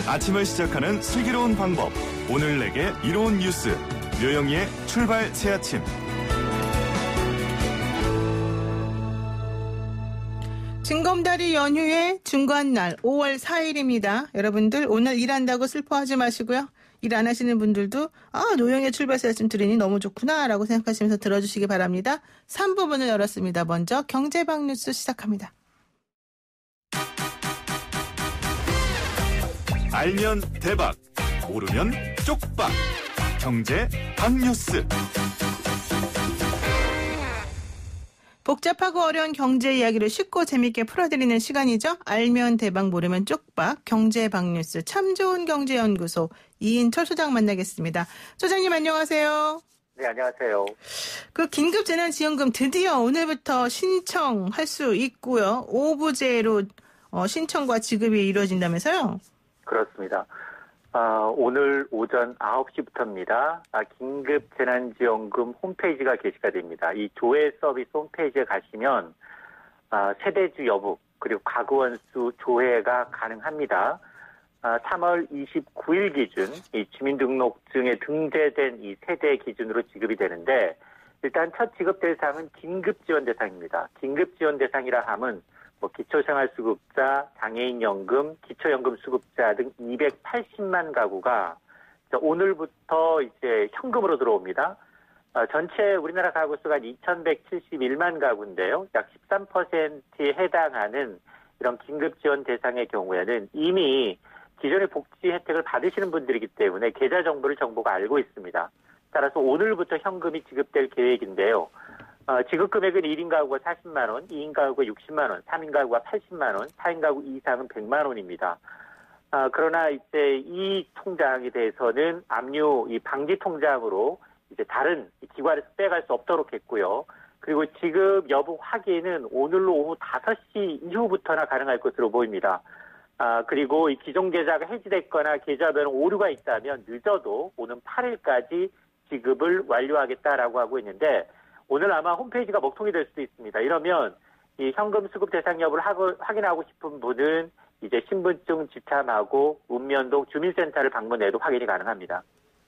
아침을 시작하는 슬기로운 방법. 오늘 내게 이로운 뉴스. 묘영이의 출발 새아침. 징검다리 연휴의 중간날 5월 4일입니다. 여러분들 오늘 일한다고 슬퍼하지 마시고요. 일 안 하시는 분들도 노영의 출발 새아침 들으니 너무 좋구나 라고 생각하시면서 들어주시기 바랍니다. 3부분을 열었습니다. 먼저 경제방 뉴스 시작합니다. 알면 대박, 모르면 쪽박. 경제 방뉴스. 복잡하고 어려운 경제 이야기를 쉽고 재밌게 풀어드리는 시간이죠. 알면 대박, 모르면 쪽박. 경제 방뉴스 참 좋은 경제연구소 이인철 소장 만나겠습니다. 소장님 안녕하세요. 네, 안녕하세요. 그 긴급재난지원금 드디어 오늘부터 신청할 수 있고요. 오부제로 신청과 지급이 이루어진다면서요? 그렇습니다. 오늘 오전 9시부터입니다. 긴급재난지원금 홈페이지가 게시가 됩니다. 이 조회 서비스 홈페이지에 가시면 세대주 여부 그리고 가구원수 조회가 가능합니다. 3월 29일 기준 이 주민등록증에 등재된 이 세대 기준으로 지급이 되는데 일단 첫 지급 대상은 긴급지원 대상입니다. 긴급지원 대상이라 함은 기초생활수급자, 장애인연금, 기초연금 수급자 등 280만 가구가 오늘부터 이제 현금으로 들어옵니다. 전체 우리나라 가구 수가 2,171만 가구인데요. 약 13%에 해당하는 이런 긴급지원 대상의 경우에는 이미 기존의 복지 혜택을 받으시는 분들이기 때문에 계좌 정보를 정부가 알고 있습니다. 따라서 오늘부터 현금이 지급될 계획인데요. 지급 금액은 1인 가구가 40만 원, 2인 가구가 60만 원, 3인 가구가 80만 원, 4인 가구 이상은 100만 원입니다. 그러나 이제 이 통장에 대해서는 압류 이 방지 통장으로 이제 다른 기관에서 빼갈 수 없도록 했고요. 그리고 지급 여부 확인은 오늘로 오후 5시 이후부터나 가능할 것으로 보입니다. 그리고 이 기존 계좌가 해지됐거나 계좌별은 오류가 있다면 늦어도 오는 8일까지 지급을 완료하겠다라고 하고 있는데 오늘 아마 홈페이지가 먹통이 될 수도 있습니다. 이러면 이 현금 수급 대상 여부를 확인하고 싶은 분은 이제 신분증 지참하고 읍면동 주민센터를 방문해도 확인이 가능합니다.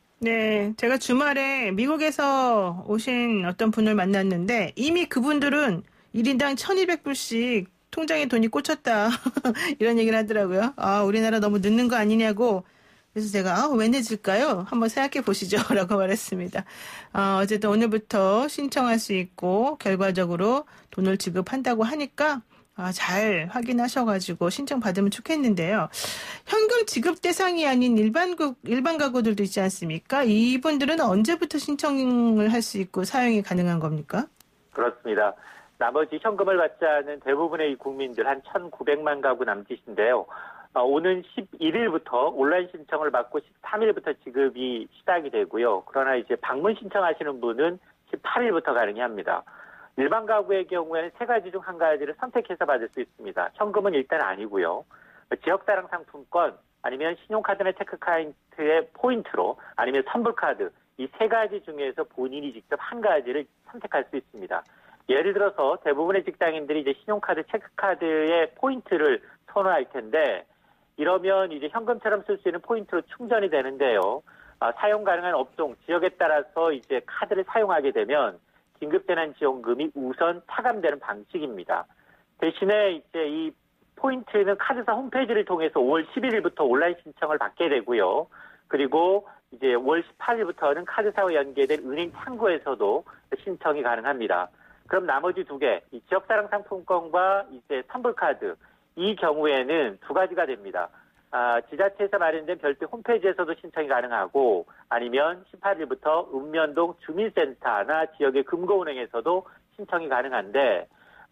네, 제가 주말에 미국에서 오신 어떤 분을 만났는데 이미 그분들은 1인당 1,200불씩 통장에 돈이 꽂혔다 이런 얘기를 하더라고요. 우리나라 너무 늦는 거 아니냐고. 그래서 제가 왜 늦을까요? 한번 생각해 보시죠 라고 말했습니다. 어쨌든 오늘부터 신청할 수 있고 결과적으로 돈을 지급한다고 하니까 잘 확인하셔가지고 신청 받으면 좋겠는데요. 현금 지급 대상이 아닌 일반 가구들도 있지 않습니까? 이분들은 언제부터 신청을 할 수 있고 사용이 가능한 겁니까? 그렇습니다. 나머지 현금을 받지 않은 대부분의 국민들 한 1,900만 가구 남짓인데요. 오는 11일부터 온라인 신청을 받고 13일부터 지급이 시작이 되고요. 그러나 이제 방문 신청하시는 분은 18일부터 가능히 합니다. 일반 가구의 경우에는 세 가지 중 한 가지를 선택해서 받을 수 있습니다. 현금은 일단 아니고요. 지역사랑 상품권 아니면 신용카드나 체크카드의 포인트로 아니면 선불카드 이 세 가지 중에서 본인이 직접 한 가지를 선택할 수 있습니다. 예를 들어서 대부분의 직장인들이 이제 신용카드, 체크카드의 포인트를 선호할 텐데 이러면 이제 현금처럼 쓸 수 있는 포인트로 충전이 되는데요. 사용 가능한 업종, 지역에 따라서 이제 카드를 사용하게 되면 긴급재난지원금이 우선 차감되는 방식입니다. 대신에 이제 이 포인트는 카드사 홈페이지를 통해서 5월 11일부터 온라인 신청을 받게 되고요. 그리고 이제 5월 18일부터는 카드사와 연계된 은행 창구에서도 신청이 가능합니다. 그럼 나머지 두 개, 이 지역사랑 상품권과 이제 선불카드, 이 경우에는 두 가지가 됩니다. 지자체에서 마련된 별도 홈페이지에서도 신청이 가능하고 아니면 18일부터 읍면동 주민센터나 지역의 금고은행에서도 신청이 가능한데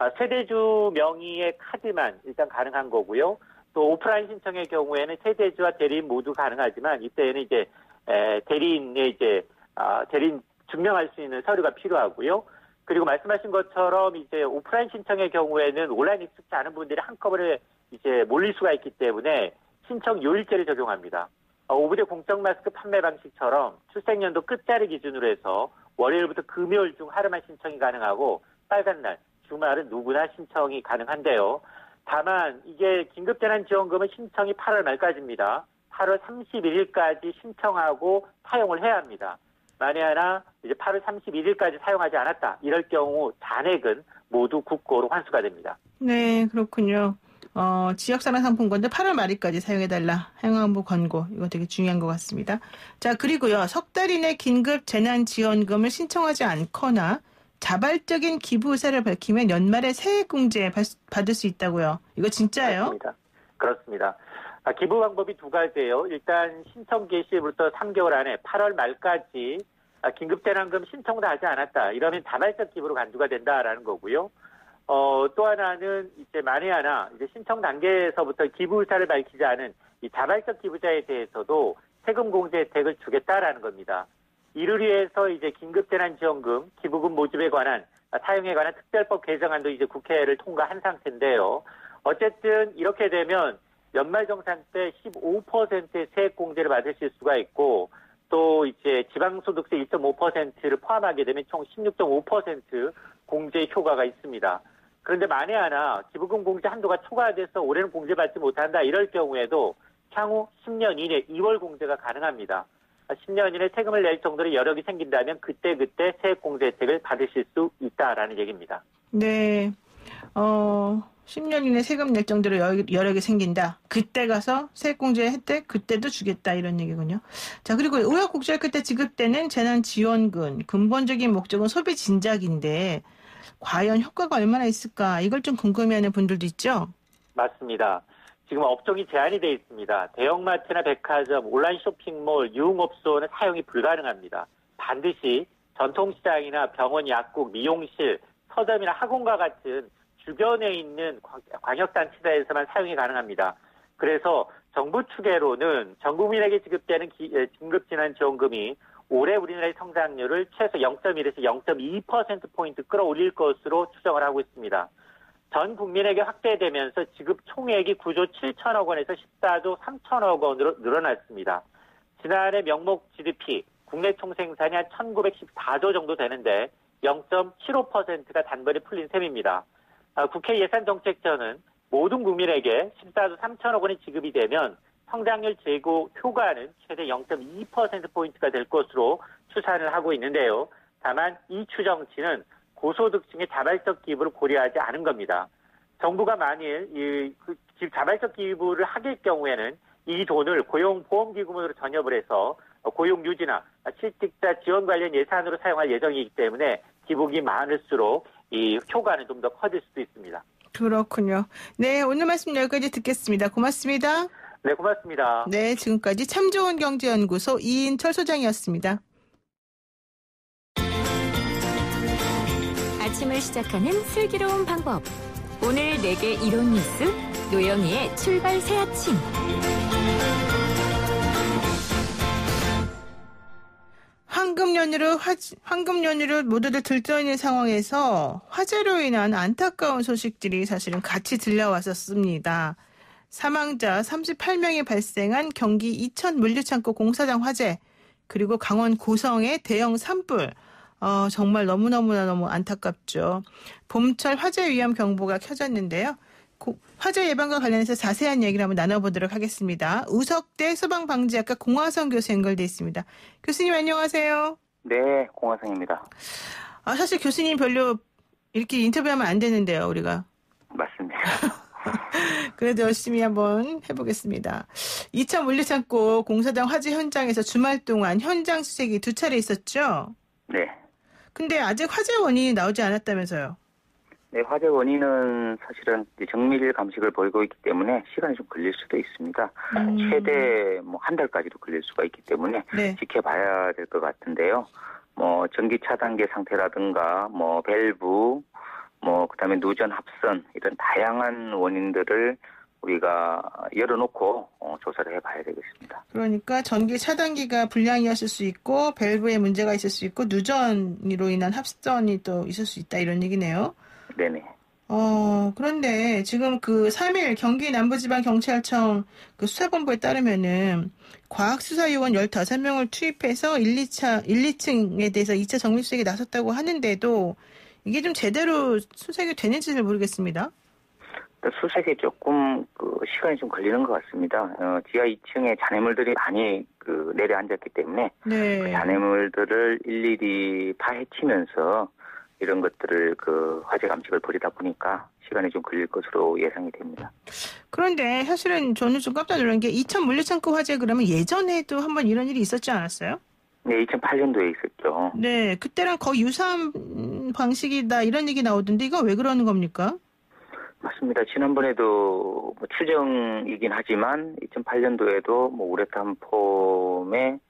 세대주 명의의 카드만 일단 가능한 거고요. 또 오프라인 신청의 경우에는 세대주와 대리인 모두 가능하지만 이때에는 이제 대리인의 이제 대리인 증명할 수 있는 서류가 필요하고요. 그리고 말씀하신 것처럼 이제 오프라인 신청의 경우에는 온라인 익숙지 않은 분들이 한꺼번에 이제 몰릴 수가 있기 때문에 신청 요일제를 적용합니다. 오부제 공적 마스크 판매 방식처럼 출생연도 끝자리 기준으로 해서 월요일부터 금요일 중 하루만 신청이 가능하고 빨간 날, 주말은 누구나 신청이 가능한데요. 다만 이게 긴급재난지원금은 신청이 8월 말까지입니다. 8월 31일까지 신청하고 사용을 해야 합니다. 만에 하나 이제 8월 31일까지 사용하지 않았다. 이럴 경우 잔액은 모두 국고로 환수가 됩니다. 네, 그렇군요. 지역사랑 상품권도 8월 말일까지 사용해달라. 행안부 권고. 이거 되게 중요한 것 같습니다. 자, 그리고요. 석 달 이내 긴급 재난지원금을 신청하지 않거나 자발적인 기부 의사를 밝히면 연말에 세액공제 받을 수 있다고요. 이거 진짜예요? 그렇습니다. 기부 방법이 두 가지예요. 일단 신청 개시부터 3개월 안에 8월 말까지 긴급재난금 신청도 하지 않았다. 이러면 자발적 기부로 간주가 된다라는 거고요. 또 하나는 이제 만에 하나 이제 신청 단계에서부터 기부 의사를 밝히지 않은 이 자발적 기부자에 대해서도 세금 공제 혜택을 주겠다라는 겁니다. 이를 위해서 이제 긴급재난지원금 기부금 모집에 관한 사용에 관한 특별법 개정안도 이제 국회를 통과한 상태인데요. 어쨌든 이렇게 되면 연말정산 때 15%의 세액 공제를 받으실 수가 있고 또 이제 지방소득세 1.5%를 포함하게 되면 총 16.5% 공제 효과가 있습니다. 그런데 만에 하나 기부금 공제 한도가 초과돼서 올해는 공제받지 못한다 이럴 경우에도 향후 10년 이내 2월 공제가 가능합니다. 10년 이내 세금을 낼 정도로 여력이 생긴다면 그때 세액 공제 혜택을 받으실 수 있다라는 얘기입니다. 네. 10년 이내 세금 낼 정도로 여력이 생긴다. 그때 가서 세액공제 혜택 그때도 주겠다 이런 얘기군요. 자, 그리고 우여곡절 끝에 지급되는 재난지원금 근본적인 목적은 소비 진작인데 과연 효과가 얼마나 있을까 이걸 좀 궁금해하는 분들도 있죠? 맞습니다. 지금 업종이 제한이 되어 있습니다. 대형마트나 백화점, 온라인 쇼핑몰, 유흥업소는 사용이 불가능합니다. 반드시 전통시장이나 병원, 약국, 미용실, 서점이나 학원과 같은 주변에 있는 광역단체에서만 사용이 가능합니다. 그래서 정부 추계로는 전 국민에게 지급되는 긴급재난지원금이 올해 우리나라의 성장률을 최소 0.1에서 0.2%포인트 끌어올릴 것으로 추정을 하고 있습니다. 전 국민에게 확대되면서 지급 총액이 9조 7천억 원에서 14조 3천억 원으로 늘어났습니다. 지난해 명목 GDP, 국내 총생산이 한 1914조 정도 되는데 0.75%가 단번에 풀린 셈입니다. 국회 예산정책처는 모든 국민에게 14조 3천억 원이 지급이 되면 성장률 제고 효과는 최대 0.2%포인트가 될 것으로 추산을 하고 있는데요. 다만 이 추정치는 고소득층의 자발적 기부를 고려하지 않은 겁니다. 정부가 만일 자발적 기부를 하길 경우에는 이 돈을 고용보험기금으로 전협을 해서 고용 유지나 실직자 지원 관련 예산으로 사용할 예정이기 때문에 기부금이 많을수록 이 효과는 좀 더 커질 수도 있습니다. 그렇군요. 네, 오늘 말씀 여기까지 듣겠습니다. 고맙습니다. 네, 고맙습니다. 네, 지금까지 참 좋은 경제연구소 이인철 소장이었습니다. 아침을 시작하는 슬기로운 방법. 오늘 내게 이론 뉴스 노영희의 출발 새 아침. 황금 연휴로 모두들 들떠있는 상황에서 화재로 인한 안타까운 소식들이 사실은 같이 들려왔었습니다. 사망자 38명이 발생한 경기 이천 물류창고 공사장 화재, 그리고 강원 고성의 대형 산불. 정말 너무 안타깝죠. 봄철 화재 위험 경보가 켜졌는데요. 화재 예방과 관련해서 자세한 얘기를 한번 나눠보도록 하겠습니다. 우석대 소방방지학과 공화성 교수 연결돼 있습니다. 교수님 안녕하세요. 네, 공화성입니다. 사실 교수님 별로 이렇게 인터뷰하면 안 되는데요, 우리가. 맞습니다. 그래도 열심히 한번 해보겠습니다. 이천 물류창고 공사장 화재 현장에서 주말 동안 현장 수색이 2차례 있었죠? 네. 근데 아직 화재 원인이 나오지 않았다면서요? 네, 화재 원인은 사실은 정밀 감식을 보이고 있기 때문에 시간이 좀 걸릴 수도 있습니다. 최대 한 달까지도 걸릴 수가 있기 때문에 네. 지켜봐야 될 것 같은데요. 전기 차단계 상태라든가 밸브, 그다음에 누전 합선 이런 다양한 원인들을 우리가 열어놓고 조사를 해봐야 되겠습니다. 그러니까 전기 차단기가 불량이었을 수 있고 밸브에 문제가 있을 수 있고 누전으로 인한 합선이 또 있을 수 있다 이런 얘기네요. 네네. 그런데 지금 3일 경기 남부지방경찰청 수사본부에 따르면은 과학수사요원 15명을 투입해서 1, 2층에 대해서 2차 정밀수색에 나섰다고 하는데도 이게 좀 제대로 수색이 되는지 잘 모르겠습니다. 수색에 조금 시간이 좀 걸리는 것 같습니다. 지하 2층에 잔해물들이 많이 내려앉았기 때문에 네. 그 잔해물들을 일일이 파헤치면서 이런 것들을 화재 감식을 벌이다 보니까 시간이 좀 걸릴 것으로 예상이 됩니다. 그런데 사실은 저는 좀 깜짝 놀란 게 이천 물류창고 화재 그러면 예전에도 한번 이런 일이 있었지 않았어요? 네, 2008년도에 있었죠. 네, 그때랑 거의 유사한 방식이다 이런 얘기 나오던데 이거 왜 그러는 겁니까? 맞습니다. 지난번에도 추정이긴 하지만 2008년도에도 우레탄 폼에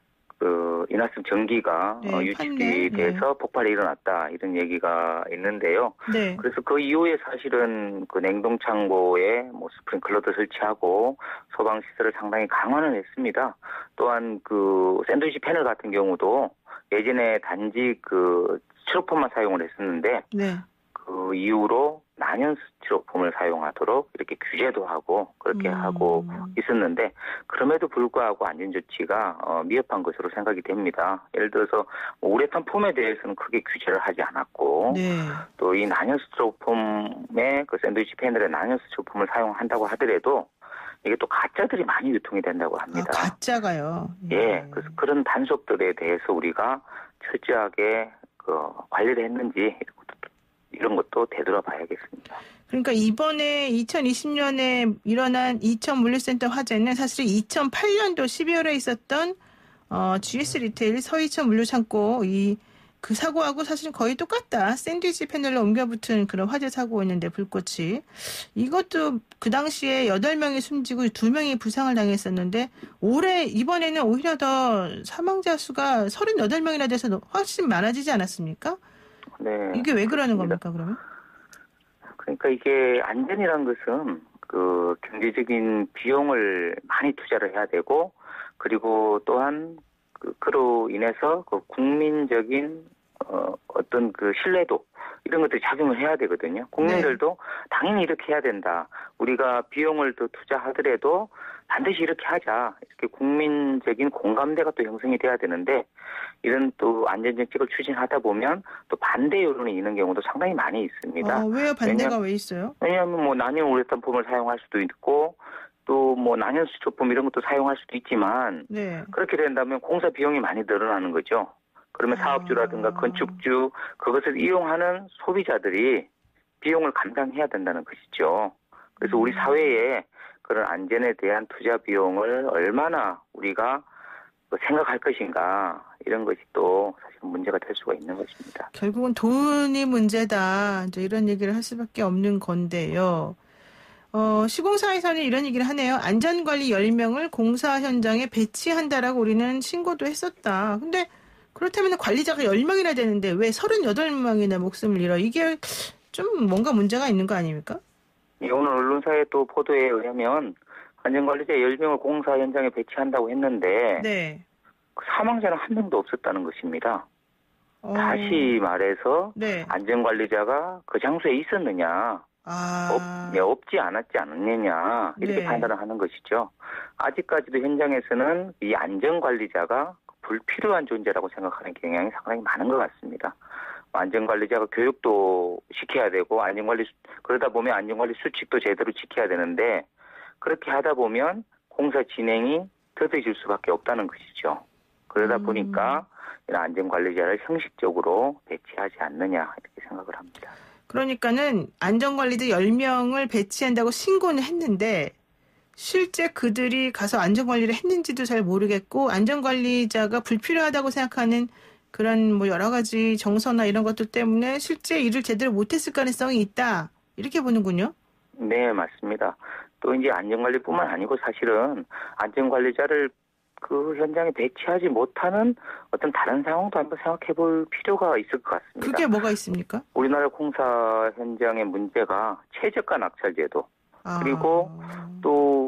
인화성 전기가 네, 유출이 돼서 폭발이 일어났다 이런 얘기가 있는데요. 네. 그래서 그 이후에 사실은 냉동 창고에 스프링클러도 설치하고 소방 시설을 상당히 강화는 했습니다. 또한 샌드위치 패널 같은 경우도 예전에 단지 스티로폼만 사용을 했었는데 네. 그 이후로 난연 스티로폼을 사용하도록 이렇게 규제도 하고 그렇게 하고 있었는데 그럼에도 불구하고 안전조치가 미흡한 것으로 생각이 됩니다. 예를 들어서 우레탄 폼에 대해서는 크게 규제를 하지 않았고 네. 또 이 난연 스티로폼의 샌드위치 패널에 난연 스티로폼을 사용한다고 하더라도 이게 또 가짜들이 많이 유통이 된다고 합니다. 가짜가요? 예, 그래서 그런 단속들에 대해서 우리가 철저하게 관리를 했는지 이런 것도 되돌아봐야겠습니다. 그러니까 이번에 2020년에 일어난 이천 물류센터 화재는 사실 2008년도 12월에 있었던 GS 리테일 서이천 물류창고 그 사고하고 사실은 거의 똑같다. 샌드위치 패널로 옮겨붙은 그런 화재 사고였는데 불꽃이. 이것도 그 당시에 8명이 숨지고 2명이 부상을 당했었는데 이번에는 오히려 더 사망자 수가 38명이나 돼서 훨씬 많아지지 않았습니까? 네. 이게 왜 그러는 겁니까, 그러면? 그러니까 이게 안전이란 것은 경제적인 비용을 많이 투자를 해야 되고 그리고 또한 그로 인해서 국민적인 어떤 신뢰도 이런 것들이 작용을 해야 되거든요. 국민들도 당연히 이렇게 해야 된다. 우리가 비용을 더 투자하더라도 반드시 이렇게 하자. 이렇게 국민적인 공감대가 또 형성이 돼야 되는데 이런 또 안전정책을 추진하다 보면 또 반대 여론이 있는 경우도 상당히 많이 있습니다. 왜요? 반대가 왜 있어요? 왜냐하면 난연 우레탄 폼을 사용할 수도 있고 또 난연 스티로폼 이런 것도 사용할 수도 있지만 네. 그렇게 된다면 공사 비용이 많이 늘어나는 거죠. 그러면 사업주라든가 건축주 그것을 이용하는 소비자들이 비용을 감당해야 된다는 것이죠. 그래서 우리 사회에 그런 안전에 대한 투자 비용을 얼마나 우리가 생각할 것인가 이런 것이 또 사실 문제가 될 수가 있는 것입니다. 결국은 돈이 문제다. 이제 이런 얘기를 할 수밖에 없는 건데요. 시공사에서는 이런 얘기를 하네요. 안전관리 10명을 공사 현장에 배치한다라고 우리는 신고도 했었다. 근데 그렇다면 관리자가 10명이나 되는데 왜 38명이나 목숨을 잃어? 이게 좀 뭔가 문제가 있는 거 아닙니까? 오늘 언론사의 또 보도에 의하면 안전관리자 10명을 공사 현장에 배치한다고 했는데 네. 사망자는 한 명도 없었다는 것입니다. 다시 말해서 네. 안전관리자가 그 장소에 있었느냐 없지 않았지 않느냐 이렇게 네. 판단을 하는 것이죠. 아직까지도 현장에서는 이 안전관리자가 불필요한 존재라고 생각하는 경향이 상당히 많은 것 같습니다. 안전관리자가 교육도 시켜야 되고 그러다 보면 안전관리 수칙도 제대로 지켜야 되는데 그렇게 하다 보면 공사 진행이 더뎌질 수밖에 없다는 것이죠. 그러다 보니까 이런 안전관리자를 형식적으로 배치하지 않느냐 이렇게 생각을 합니다. 그러니까는 안전관리자 10명을 배치한다고 신고는 했는데 실제 그들이 가서 안전관리를 했는지도 잘 모르겠고 안전관리자가 불필요하다고 생각하는 그런 여러 가지 정서나 이런 것들 때문에 실제 일을 제대로 못했을 가능성이 있다. 이렇게 보는군요. 네, 맞습니다. 또 이제 안전관리뿐만 아니고 사실은 안전관리자를 그 현장에 배치하지 못하는 어떤 다른 상황도 한번 생각해 볼 필요가 있을 것 같습니다. 그게 뭐가 있습니까? 우리나라 공사 현장의 문제가 최저가 낙찰제도 그리고 또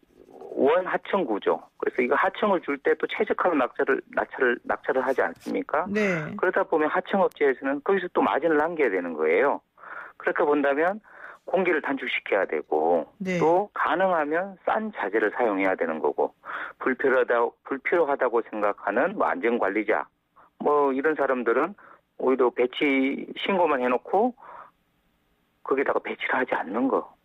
원하청 구조. 그래서 이거 하청을 줄 때 또 최저가로 낙찰을 하지 않습니까? 네. 그러다 보면 하청업체에서는 거기서 또 마진을 남겨야 되는 거예요. 그렇게 본다면 공기를 단축시켜야 되고 네. 또 가능하면 싼 자재를 사용해야 되는 거고 불필요하다고 생각하는 안전관리자 이런 사람들은 오히려 배치 신고만 해놓고 거기다가 배치를 하지 않는 거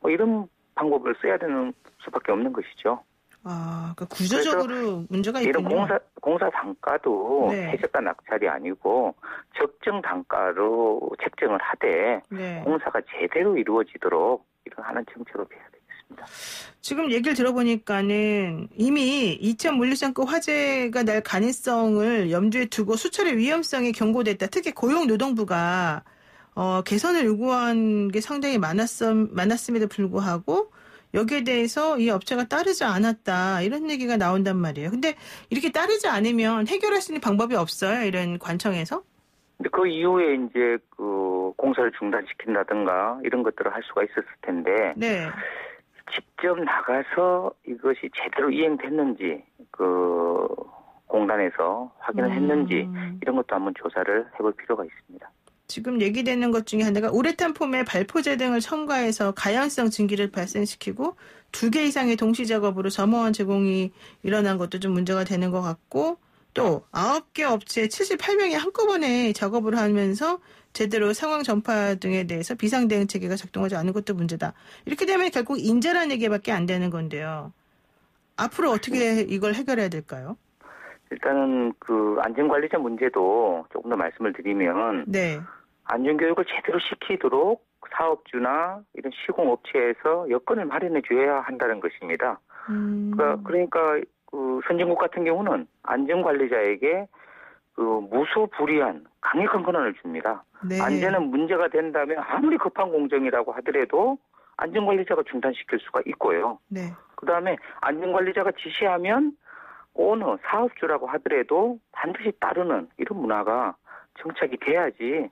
이런 방법을 써야 되는 수밖에 없는 것이죠. 그러니까 구조적으로 문제가 이런 있군요. 공사 단가도 네. 최저가 낙찰이 아니고 적정 단가로 책정을 하되 네. 공사가 제대로 이루어지도록 이런 하는 정책을 해야 되겠습니다. 지금 얘기를 들어보니까는 이미 2차 물리장급 화재가 날 가능성을 염두에 두고 수차례 위험성이 경고됐다. 특히 고용노동부가 개선을 요구한 게 상당히 많았음에도 불구하고 여기에 대해서 이 업체가 따르지 않았다. 이런 얘기가 나온단 말이에요. 근데 이렇게 따르지 않으면 해결할 수 있는 방법이 없어요. 이런 관청에서? 근데 그 이후에 이제 그 공사를 중단시킨다든가 이런 것들을 할 수가 있었을 텐데 네. 직접 나가서 이것이 제대로 이행됐는지 그 공단에서 확인을 했는지 이런 것도 한번 조사를 해볼 필요가 있습니다. 지금 얘기되는 것 중에 하나가 우레탄 폼에 발포제 등을 첨가해서 가연성 증기를 발생시키고 2개 이상의 동시 작업으로 점화원 제공이 일어난 것도 좀 문제가 되는 것 같고 또 9개 업체 78명이 한꺼번에 작업을 하면서 제대로 상황 전파 등에 대해서 비상대응 체계가 작동하지 않은 것도 문제다. 이렇게 되면 결국 인재라는 얘기밖에 안 되는 건데요. 앞으로 어떻게 이걸 해결해야 될까요? 일단은 그 안전관리자 문제도 조금 더 말씀을 드리면 네. 안전교육을 제대로 시키도록 사업주나 이런 시공업체에서 여건을 마련해 줘야 한다는 것입니다. 그러니까 그 선진국 같은 경우는 안전관리자에게 그 무소불위한 강력한 권한을 줍니다. 네. 안전은 문제가 된다면 아무리 급한 공정이라고 하더라도 안전관리자가 중단시킬 수가 있고요. 네. 그다음에 안전관리자가 지시하면 어느 사업주라고 하더라도 반드시 따르는 이런 문화가 정착이 돼야지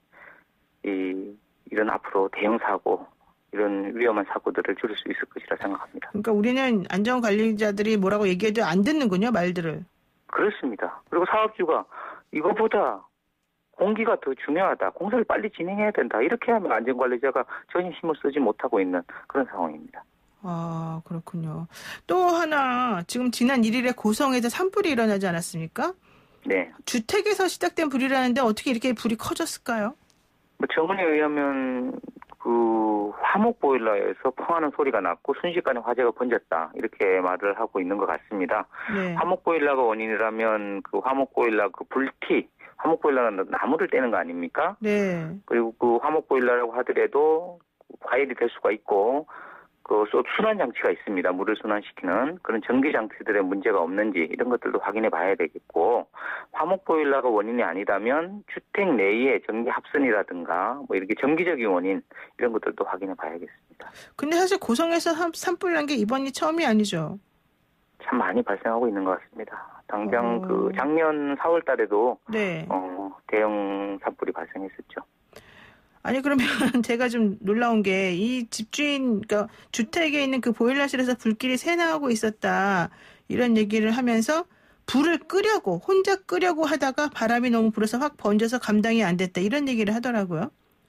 이런 앞으로 대형 사고 이런 위험한 사고들을 줄일 수 있을 것이라 생각합니다. 그러니까 우리는 안전관리자들이 뭐라고 얘기해도 안 듣는군요, 말들을. 그렇습니다. 그리고 사업주가 이거보다 공기가 더 중요하다. 공사를 빨리 진행해야 된다. 이렇게 하면 안전관리자가 전혀 힘을 쓰지 못하고 있는 그런 상황입니다. 아, 그렇군요. 또 하나, 지금 지난 1일에 고성에서 산불이 일어나지 않았습니까? 네. 주택에서 시작된 불이라는데 어떻게 이렇게 불이 커졌을까요? 정원에 의하면 그 화목 보일러에서 펑하는 소리가 났고 순식간에 화재가 번졌다. 이렇게 말을 하고 있는 것 같습니다. 네. 화목 보일러가 원인이라면 그 화목 보일러 그 불티, 화목 보일러는 나무를 떼는 거 아닙니까? 네. 그리고 그 화목 보일러라고 하더라도 과열이 될 수가 있고 그 순환 장치가 있습니다. 물을 순환시키는 그런 전기 장치들의 문제가 없는지 이런 것들도 확인해 봐야 되겠고 화목 보일러가 원인이 아니다면 주택 내의 전기 합선이라든가 뭐 이렇게 정기적인 원인 이런 것들도 확인해 봐야겠습니다. 근데 사실 고성에서 산불 난 게 이번이 처음이 아니죠. 참 많이 발생하고 있는 것 같습니다. 당장 그 작년 4월 달에도 네. 대형 산불이 발생했었죠. 아니 그러면 제가 좀 놀라운 게 이 집주인 그러니까 주택에 있는 그 보일러실에서 불길이 새나오고 있었다 이런 얘기를 하면서 불을 끄려고 혼자 끄려고 하다가 바람이 너무 불어서 확 번져서 감당이 안 됐다 이런 얘기를 하더라고요.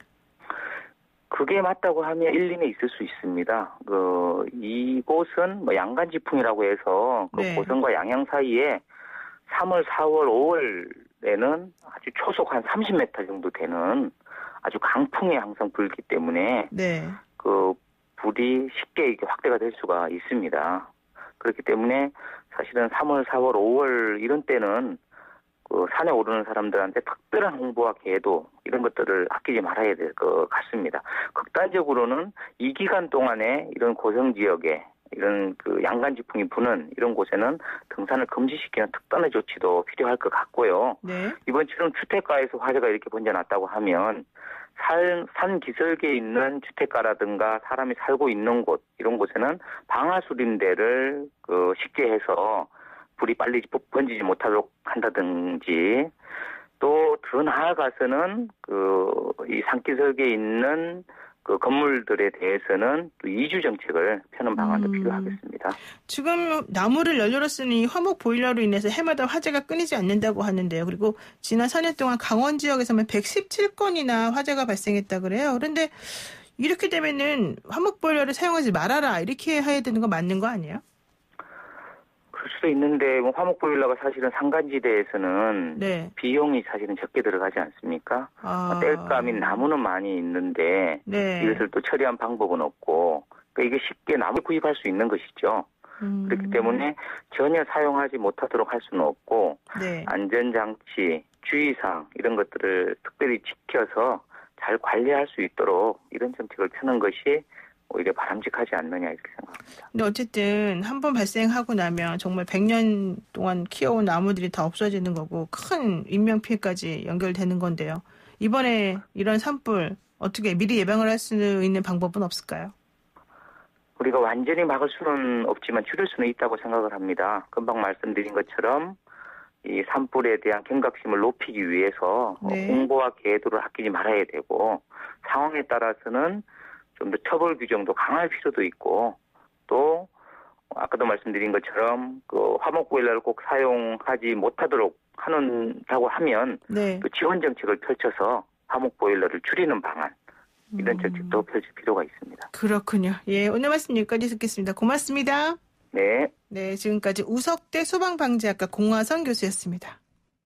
그게 맞다고 하면 일리는 있을 수 있습니다. 이곳은 뭐 양간지풍이라고 해서 그 네. 고성과 양양 사이에 3월, 4월, 5월에는 아주 초속 한 30m 정도 되는 아주 강풍이 항상 불기 때문에 네. 그 불이 쉽게 이렇게 확대가 될 수가 있습니다. 그렇기 때문에 사실은 3월, 4월, 5월 이런 때는 그 산에 오르는 사람들한테 특별한 홍보와 계도 이런 것들을 아끼지 말아야 될 것 같습니다. 극단적으로는 이 기간 동안에 이런 고성 지역에 이런 그 양간지풍이 부는 이런 곳에는 등산을 금지시키는 특단의 조치도 필요할 것 같고요. 네. 이번처럼 주택가에서 화재가 이렇게 번져났다고 하면 산 기슭에 있는 주택가라든가 사람이 살고 있는 곳 이런 곳에는 방화수림대를 식재해서 불이 빨리 번지지 못하도록 한다든지 또 더 나아가서는 이 산기슭에 있는 그 건물들에 대해서는 또 이주 정책을 펴는 방안도 필요하겠습니다. 지금 나무를 연료로 쓰는 이 화목 보일러로 인해서 해마다 화재가 끊이지 않는다고 하는데요. 그리고 지난 4년 동안 강원 지역에서만 117건이나 화재가 발생했다 그래요. 그런데 이렇게 되면은 화목 보일러를 사용하지 말아라 이렇게 해야 되는 거 맞는 거 아니에요? 그럴 수도 있는데 화목 보일러가 사실은 산간지대에서는 네. 비용이 사실은 적게 들어가지 않습니까? 아. 땔감인 나무는 많이 있는데 네. 이것을 또 처리한 방법은 없고 그러니까 이게 쉽게 나무 구입할 수 있는 것이죠. 그렇기 때문에 전혀 사용하지 못하도록 할 수는 없고 네. 안전장치, 주의사항 이런 것들을 특별히 지켜서 잘 관리할 수 있도록 이런 정책을 펴는 것이 오히려 바람직하지 않느냐 이렇게 생각합니다. 근데 어쨌든 한번 발생하고 나면 정말 100년 동안 키워온 나무들이 다 없어지는 거고 큰 인명피해까지 연결되는 건데요. 이번에 이런 산불 어떻게 미리 예방을 할 수 있는 방법은 없을까요? 우리가 완전히 막을 수는 없지만 줄일 수는 있다고 생각을 합니다. 금방 말씀드린 것처럼 이 산불에 대한 경각심을 높이기 위해서 네. 공보와 계도를 아끼지 말아야 되고 상황에 따라서는 좀 더 처벌 규정도 강화할 필요도 있고 또 아까도 말씀드린 것처럼 그 화목 보일러를 꼭 사용하지 못하도록 한다고 하면 네. 또 지원 정책을 펼쳐서 화목 보일러를 줄이는 방안 이런 정책도 펼칠 필요가 있습니다. 그렇군요. 예, 오늘 말씀 여기까지 듣겠습니다. 고맙습니다. 네. 네, 지금까지 우석대 소방방재학과 공화선 교수였습니다.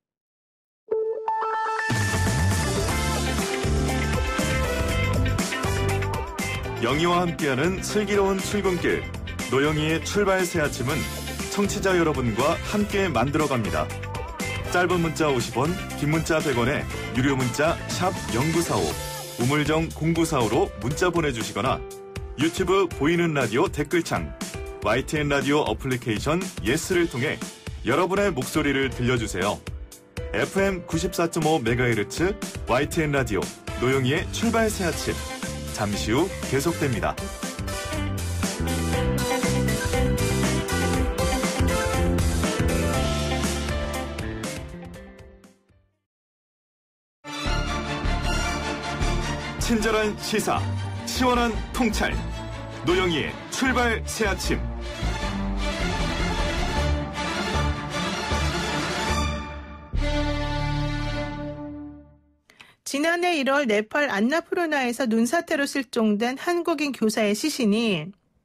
영희와 함께하는 슬기로운 출근길 노영희의 출발 새 아침은 청취자 여러분과 함께 만들어갑니다. 짧은 문자 50원, 긴 문자 100원에 유료 문자 샵 0945 우물정 0945로 문자 보내주시거나 유튜브 보이는 라디오 댓글창 YTN 라디오 어플리케이션 예스를 통해 여러분의 목소리를 들려주세요. FM 94.5MHz YTN 라디오 노영희의 출발 새 아침 잠시 후 계속됩니다. 친절한 시사, 시원한 통찰, 노영희의 출발 새 아침. 지난해 1월 네팔 안나푸르나에서 눈사태로 실종된 한국인 교사의 시신이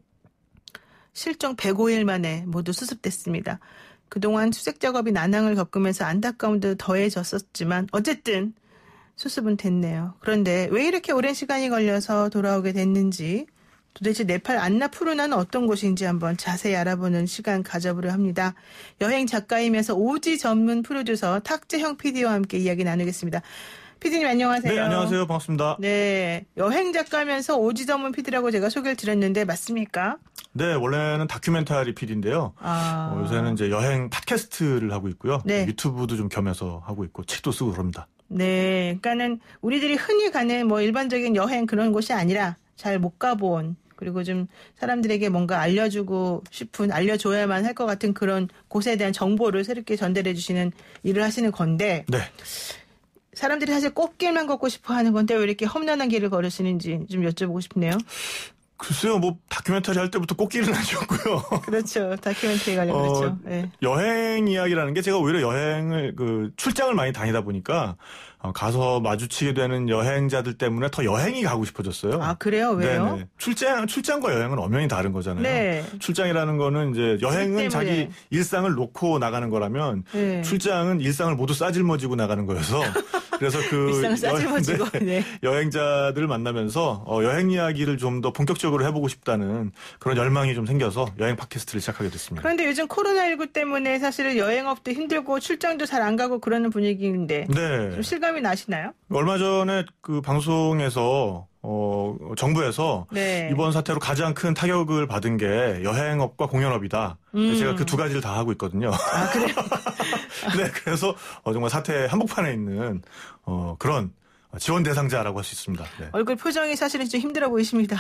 실종 105일 만에 모두 수습됐습니다. 그동안 수색 작업이 난항을 겪으면서 안타까움도 더해졌었지만 어쨌든 수습은 됐네요. 그런데 왜 이렇게 오랜 시간이 걸려서 돌아오게 됐는지 도대체 네팔 안나푸르나는 어떤 곳인지 한번 자세히 알아보는 시간 가져보려 합니다. 여행 작가이면서 오지 전문 프로듀서 탁재형 PD와 함께 이야기 나누겠습니다. PD님 안녕하세요. 네, 안녕하세요. 반갑습니다. 네, 여행 작가면서 오지 전문 PD라고 제가 소개를 드렸는데 맞습니까? 네, 원래는 다큐멘터리 PD인데요. 요새는 이제 여행 팟캐스트를 하고 있고요. 네. 유튜브도 좀 겸해서 하고 있고 책도 쓰고 그럽니다. 네, 그러니까는 우리들이 흔히 가는 뭐 일반적인 여행 그런 곳이 아니라 잘 못 가본 그리고 좀 사람들에게 뭔가 알려주고 싶은 알려줘야만 할 것 같은 그런 곳에 대한 정보를 새롭게 전달해 주시는 일을 하시는 건데 네. 사람들이 사실 꽃길만 걷고 싶어 하는 건데 왜 이렇게 험난한 길을 걸으시는지 좀 여쭤보고 싶네요. 글쎄요, 뭐 다큐멘터리 할 때부터 꽃길은 아니었고요. 그렇죠. 다큐멘터리 관련 그렇죠. 네. 여행 이야기라는 게 제가 오히려 여행을 출장을 많이 다니다 보니까 가서 마주치게 되는 여행자들 때문에 더 여행이 가고 싶어졌어요. 아, 그래요? 왜요? 네네. 출장과 여행은 엄연히 다른 거잖아요. 네. 출장이라는 거는 이제 여행은 자기 일상을 놓고 나가는 거라면 네. 출장은 일상을 모두 싸질머지고 나가는 거여서 그래서 일상을 싸질머지고 네. 여행자들을 만나면서 여행 이야기를 좀 더 본격적으로 해보고 싶다는 그런 열망이 좀 생겨서 여행 팟캐스트를 시작하게 됐습니다. 그런데 요즘 코로나19 때문에 사실은 여행업도 힘들고 출장도 잘 안 가고 그러는 분위기인데 네. 좀 실감이 나시나요? 얼마 전에 그 방송에서 정부에서 네. 이번 사태로 가장 큰 타격을 받은 게 여행업과 공연업이다. 제가 그 두 가지를 다 하고 있거든요. 아, 그래요? 네, 그래서 정말 사태 한복판에 있는 그런 지원 대상자라고 할 수 있습니다. 네. 얼굴 표정이 사실은 좀 힘들어 보이십니다.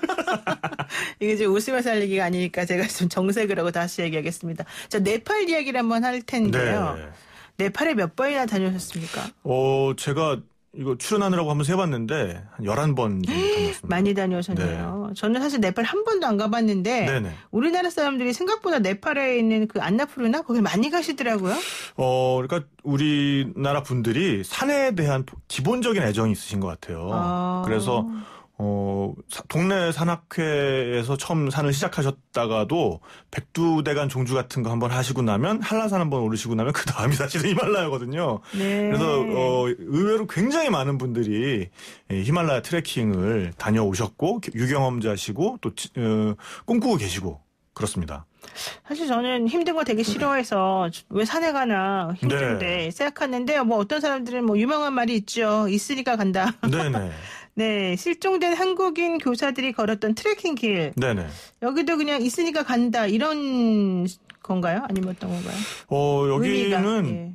이게 지금 웃으면서 할 얘기가 아니니까 제가 좀 정색을 하고 다시 얘기하겠습니다. 자, 네팔 이야기를 한번 할 텐데요. 네. 네팔에 몇 번이나 다녀오셨습니까? 제가 이거 출연하느라고 한번 세봤는데 한 11번 정도 다녔습니다. 많이 다녀오셨네요. 네. 저는 사실 네팔 한 번도 안 가봤는데 네네. 우리나라 사람들이 생각보다 네팔에 있는 그 안나푸르나 거기 많이 가시더라고요. 그러니까 우리나라 분들이 산에 대한 기본적인 애정이 있으신 것 같아요. 그래서 동네 산악회에서 처음 산을 시작하셨다가도 백두대간 종주 같은 거 한번 하시고 나면 한라산 한번 오르시고 나면 그 다음이 사실은 히말라야거든요. 네. 그래서 의외로 굉장히 많은 분들이 히말라야 트레킹을 다녀오셨고 유경험자시고 또 꿈꾸고 계시고 그렇습니다. 사실 저는 힘든 거 되게 싫어해서 왜 산에 가나 힘든데 생각하는데 뭐 어떤 사람들은 뭐 유명한 말이 있죠. 있으니까 간다. 네네. 네, 실종된 한국인 교사들이 걸었던 트레킹 길. 네네. 여기도 그냥 있으니까 간다 이런 건가요? 아니면 어떤 건가요? 여기는 예.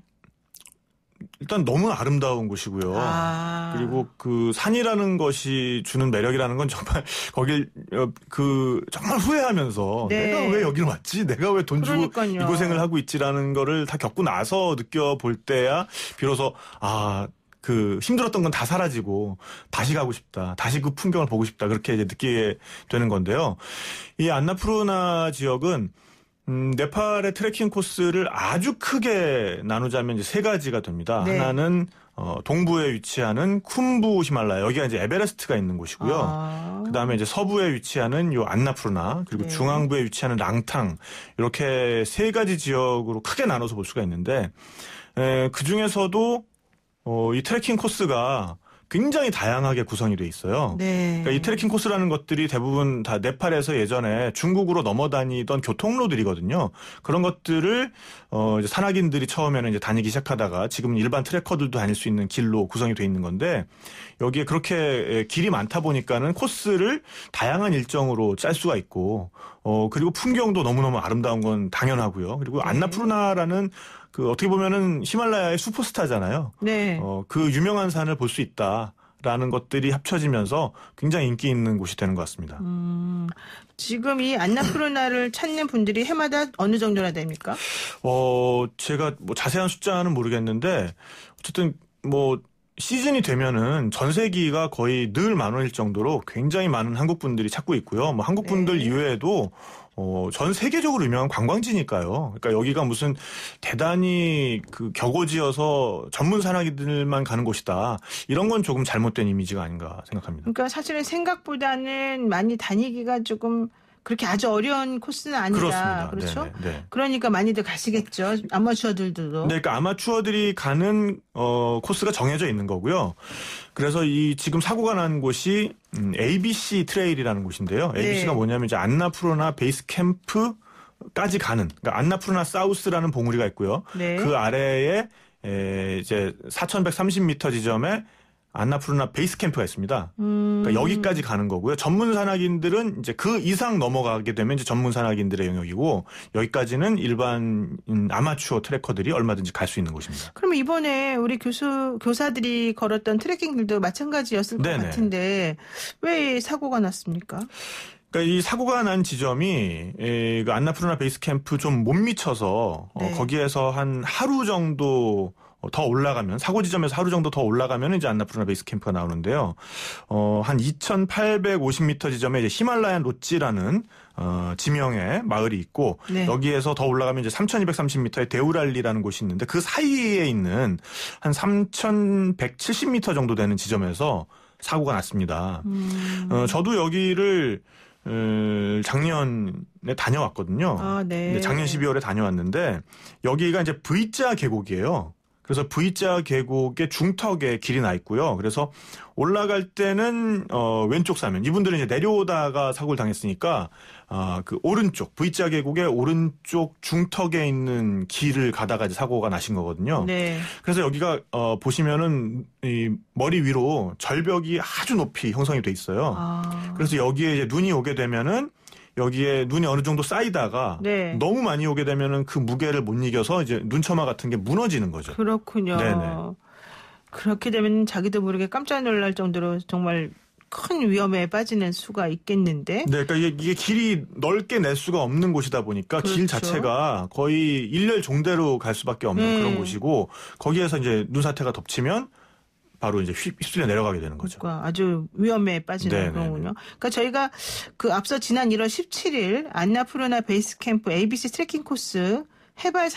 일단 너무 아름다운 곳이고요. 그리고 그 산이라는 것이 주는 매력이라는 건 정말 거길 정말 후회하면서 네. 내가 왜 여기를 왔지? 내가 왜 돈 주고 그러니까요. 이 고생을 하고 있지라는 거를 다 겪고 나서 느껴볼 때야 비로소 그 힘들었던 건 다 사라지고 다시 가고 싶다. 다시 그 풍경을 보고 싶다. 그렇게 이제 느끼게 되는 건데요. 이 안나푸르나 지역은 네팔의 트레킹 코스를 아주 크게 나누자면 이제 세 가지가 됩니다. 네. 하나는 동부에 위치하는 쿰부 히말라야. 여기가 이제 에베레스트가 있는 곳이고요. 그다음에 이제 서부에 위치하는 요 안나푸르나 그리고 네. 중앙부에 위치하는 랑탕 이렇게 세 가지 지역으로 크게 나눠서 볼 수가 있는데 그 중에서도 이 트레킹 코스가 굉장히 다양하게 구성이 돼 있어요. 네. 그러니까 이 트레킹 코스라는 것들이 대부분 다 네팔에서 예전에 중국으로 넘어다니던 교통로들이거든요. 그런 것들을 이제 산악인들이 처음에는 이제 다니기 시작하다가 지금은 일반 트레커들도 다닐 수 있는 길로 구성이 돼 있는 건데 여기에 그렇게 길이 많다 보니까는 코스를 다양한 일정으로 짤 수가 있고 그리고 풍경도 너무너무 아름다운 건 당연하고요. 그리고 안나푸르나라는 어떻게 보면은 히말라야의 슈퍼스타잖아요. 네. 그 유명한 산을 볼 수 있다라는 것들이 합쳐지면서 굉장히 인기 있는 곳이 되는 것 같습니다. 지금 이 안나푸르나를 찾는 분들이 해마다 어느 정도나 됩니까? 제가 뭐 자세한 숫자는 모르겠는데 어쨌든 뭐 시즌이 되면은 전세기가 거의 늘 만원일 정도로 굉장히 많은 한국 분들이 찾고 있고요. 뭐 한국 분들 네. 이외에도 전 세계적으로 유명한 관광지니까요. 그러니까 여기가 무슨 대단히 격오지어서 전문 산악인들만 가는 곳이다. 이런 건 조금 잘못된 이미지가 아닌가 생각합니다. 그러니까 사실은 생각보다는 많이 다니기가 조금 그렇게 아주 어려운 코스는 아니다. 그렇습니다. 그렇죠? 네네, 네. 그러니까 많이들 가시겠죠. 아마추어들도. 네, 그러니까 아마추어들이 가는 코스가 정해져 있는 거고요. 그래서 지금 사고가 난 곳이 ABC 트레일이라는 곳인데요. ABC가 네. 뭐냐면 이제 안나푸르나 베이스 캠프까지 가는, 그러니까 안나푸르나 사우스라는 봉우리가 있고요. 네. 그 아래에 이제 4,130m 지점에 안나푸르나 베이스 캠프가 있습니다. 그러니까 여기까지 가는 거고요. 전문 산악인들은 이제 그 이상 넘어가게 되면 이제 전문 산악인들의 영역이고 여기까지는 일반 아마추어 트래커들이 얼마든지 갈 수 있는 곳입니다. 그러면 이번에 우리 교사들이 걸었던 트레킹들도 마찬가지였을 네네. 것 같은데 왜 사고가 났습니까? 그러니까 이 사고가 난 지점이 그 안나푸르나 베이스 캠프 좀 못 미쳐서 네. 거기에서 한 하루 정도 더 올라가면 사고 지점에서 하루 정도 더 올라가면 이제 안나푸르나 베이스 캠프가 나오는데요. 한 2,850m 지점에 이제 히말라얀 로찌라는 지명의 마을이 있고 네. 여기에서 더 올라가면 이제 3,230m의 데우랄리라는 곳이 있는데 그 사이에 있는 한 3,170m 정도 되는 지점에서 사고가 났습니다. 저도 여기를 작년에 다녀왔거든요. 아, 네. 작년 12월에 다녀왔는데 여기가 이제 V자 계곡이에요. 그래서 V자 계곡의 중턱에 길이 나 있고요. 그래서 올라갈 때는 왼쪽 사면 이분들은 이제 내려오다가 사고를 당했으니까 그 오른쪽 V자 계곡의 오른쪽 중턱에 있는 길을 가다가 이제 사고가 나신 거거든요. 네. 그래서 여기가 보시면은 이 머리 위로 절벽이 아주 높이 형성이 돼 있어요. 그래서 여기에 이제 눈이 오게 되면은 여기에 눈이 어느 정도 쌓이다가 네. 너무 많이 오게 되면은 그 무게를 못 이겨서 이제 눈처마 같은 게 무너지는 거죠. 그렇군요. 네네. 그렇게 되면 자기도 모르게 깜짝 놀랄 정도로 정말 큰 위험에 빠지는 수가 있겠는데. 네, 그러니까 이게 길이 넓게 낼 수가 없는 곳이다 보니까 그렇죠. 길 자체가 거의 일렬 종대로 갈 수밖에 없는 그런 곳이고 거기에서 이제 눈사태가 덮치면 바로 이제 휩쓸려 내려가게 되는 거죠. 그러니까 아주 위험에 빠지는 네네네. 거군요. 그러니까 저희가 앞서 지난 1월 17일 안나푸르나 베이스 캠프 ABC 트레킹 코스 해발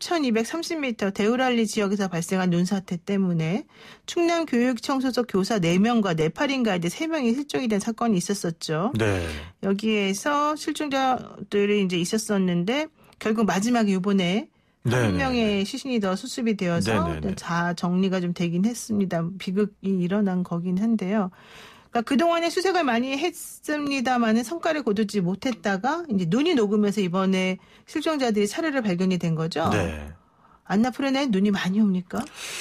3,230m 데우랄리 지역에서 발생한 눈사태 때문에 충남교육청 소속 교사 4명과 네팔인 가이드 3명이 실종이 된 사건이 있었었죠. 네. 여기에서 실종자들이 이제 있었었는데 결국 마지막에 이번에 한 명의 시신이 더 수습이 되어서 자 정리가 좀 되긴 했습니다. 비극이 일어난 거긴 한데요. 그러니까 그동안에 수색을 많이 했습니다만은 성과를 거두지 못했다가 이제 눈이 녹으면서 이번에 실종자들이 차례로 발견이 된 거죠. 네. 안나푸르나에 눈이 많이 옵니까?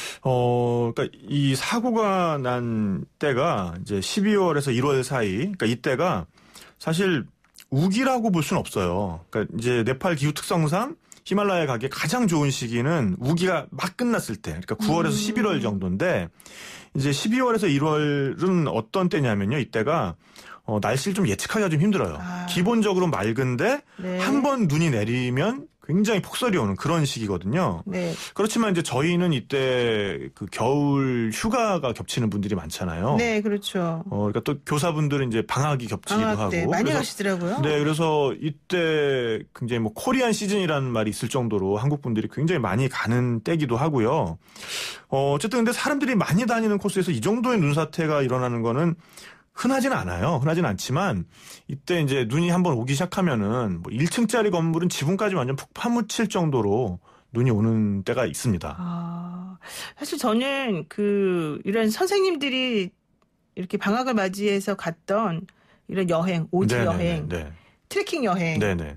그러니까 이 사고가 난 때가 이제 12월에서 1월 사이, 그러니까 이때가 사실 우기라고 볼 수는 없어요. 그러니까 이제 네팔 기후 특성상 히말라야 가기에 가장 좋은 시기는 우기가 막 끝났을 때, 그러니까 9월에서 11월 정도인데, 이제 12월에서 1월은 어떤 때냐면요. 이때가 날씨를 좀 예측하기가 좀 힘들어요. 기본적으로 맑은데 네. 한 번 눈이 내리면 굉장히 폭설이 오는 그런 시기거든요. 네. 그렇지만 이제 저희는 이때 그 겨울 휴가가 겹치는 분들이 많잖아요. 네, 그렇죠. 그러니까 또 교사분들은 이제 방학이 겹치기도 방학 때 하고. 많이 그래서, 가시더라고요. 네, 그래서 이때 굉장히 뭐 코리안 시즌이라는 말이 있을 정도로 한국 분들이 굉장히 많이 가는 때기도 하고요. 어쨌든 근데 사람들이 많이 다니는 코스에서 이 정도의 눈사태가 일어나는 거는 흔하진 않아요. 흔하진 않지만 이때 이제 눈이 한번 오기 시작하면은 뭐 1층짜리 건물은 지붕까지 완전 푹 파묻힐 정도로 눈이 오는 때가 있습니다. 사실 저는 이런 선생님들이 이렇게 방학을 맞이해서 갔던 이런 여행, 오지 여행, 트레킹 여행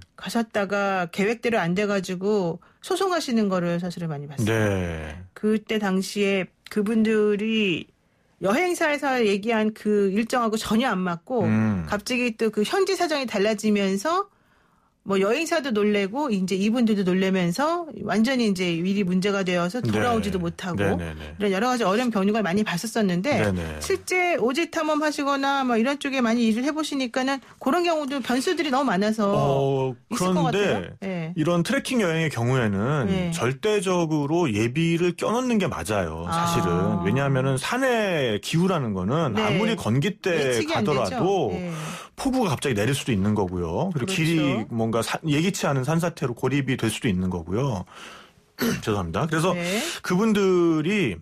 가셨다가 계획대로 안 돼가지고 소송하시는 거를 사실은 많이 봤어요. 네. 그때 당시에 그분들이 여행사에서 얘기한 그 일정하고 전혀 안 맞고 갑자기 또 그 현지 사정이 달라지면서 뭐 여행사도 놀래고 이제 이분들도 놀래면서 완전히 이제 일이 문제가 되어서 돌아오지도 못하고 이런 여러 가지 어려운 경우를 많이 봤었었는데 실제 오지 탐험하시거나 뭐 이런 쪽에 많이 일을 해보시니까는 그런 경우도 변수들이 너무 많아서 있을 것 같아요. 그런데 네. 이런 트레킹 여행의 경우에는 절대적으로 예비를 껴넣는 게 맞아요. 사실은. 왜냐하면은 산의 기후라는 거는 아무리 건기 때 가더라도 폭우가 갑자기 내릴 수도 있는 거고요. 그리고 길이 뭔가 예기치 않은 산사태로 고립이 될 수도 있는 거고요. 죄송합니다. 그래서 그분들이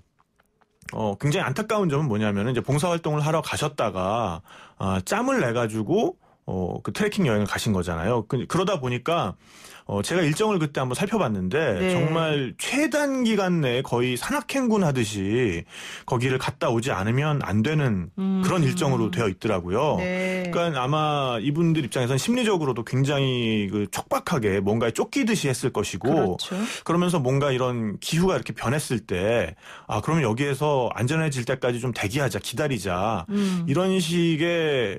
굉장히 안타까운 점은 뭐냐면은 이제 봉사활동을 하러 가셨다가 짬을 내 가지고 그 트레킹 여행을 가신 거잖아요. 그러다 보니까 제가 일정을 그때 한번 살펴봤는데 정말 최단 기간 내에 거의 산악행군 하듯이 거기를 갔다 오지 않으면 안 되는 그런 일정으로 되어 있더라고요. 그러니까 아마 이분들 입장에서는 심리적으로도 굉장히 촉박하게 뭔가에 쫓기듯이 했을 것이고 그러면서 뭔가 이런 기후가 이렇게 변했을 때 그러면 여기에서 안전해질 때까지 좀 대기하자, 기다리자 이런 식의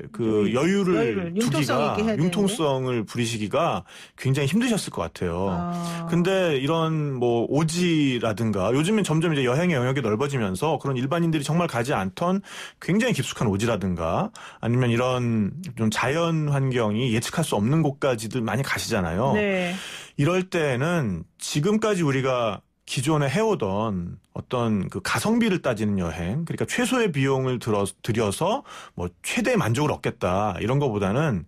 여유를 두기가 융통성을 부리시기가 굉장히 힘드셨을 것 같아요. 근데 이런 뭐 오지라든가 요즘엔 점점 이제 여행의 영역이 넓어지면서 그런 일반인들이 정말 가지 않던 굉장히 깊숙한 오지라든가 아니면 이런 좀 자연 환경이 예측할 수 없는 곳까지들 많이 가시잖아요. 이럴 때는 지금까지 우리가 기존에 해오던 어떤 그 가성비를 따지는 여행, 그러니까 최소의 비용을 들여서 뭐 최대의 만족을 얻겠다 이런 거보다는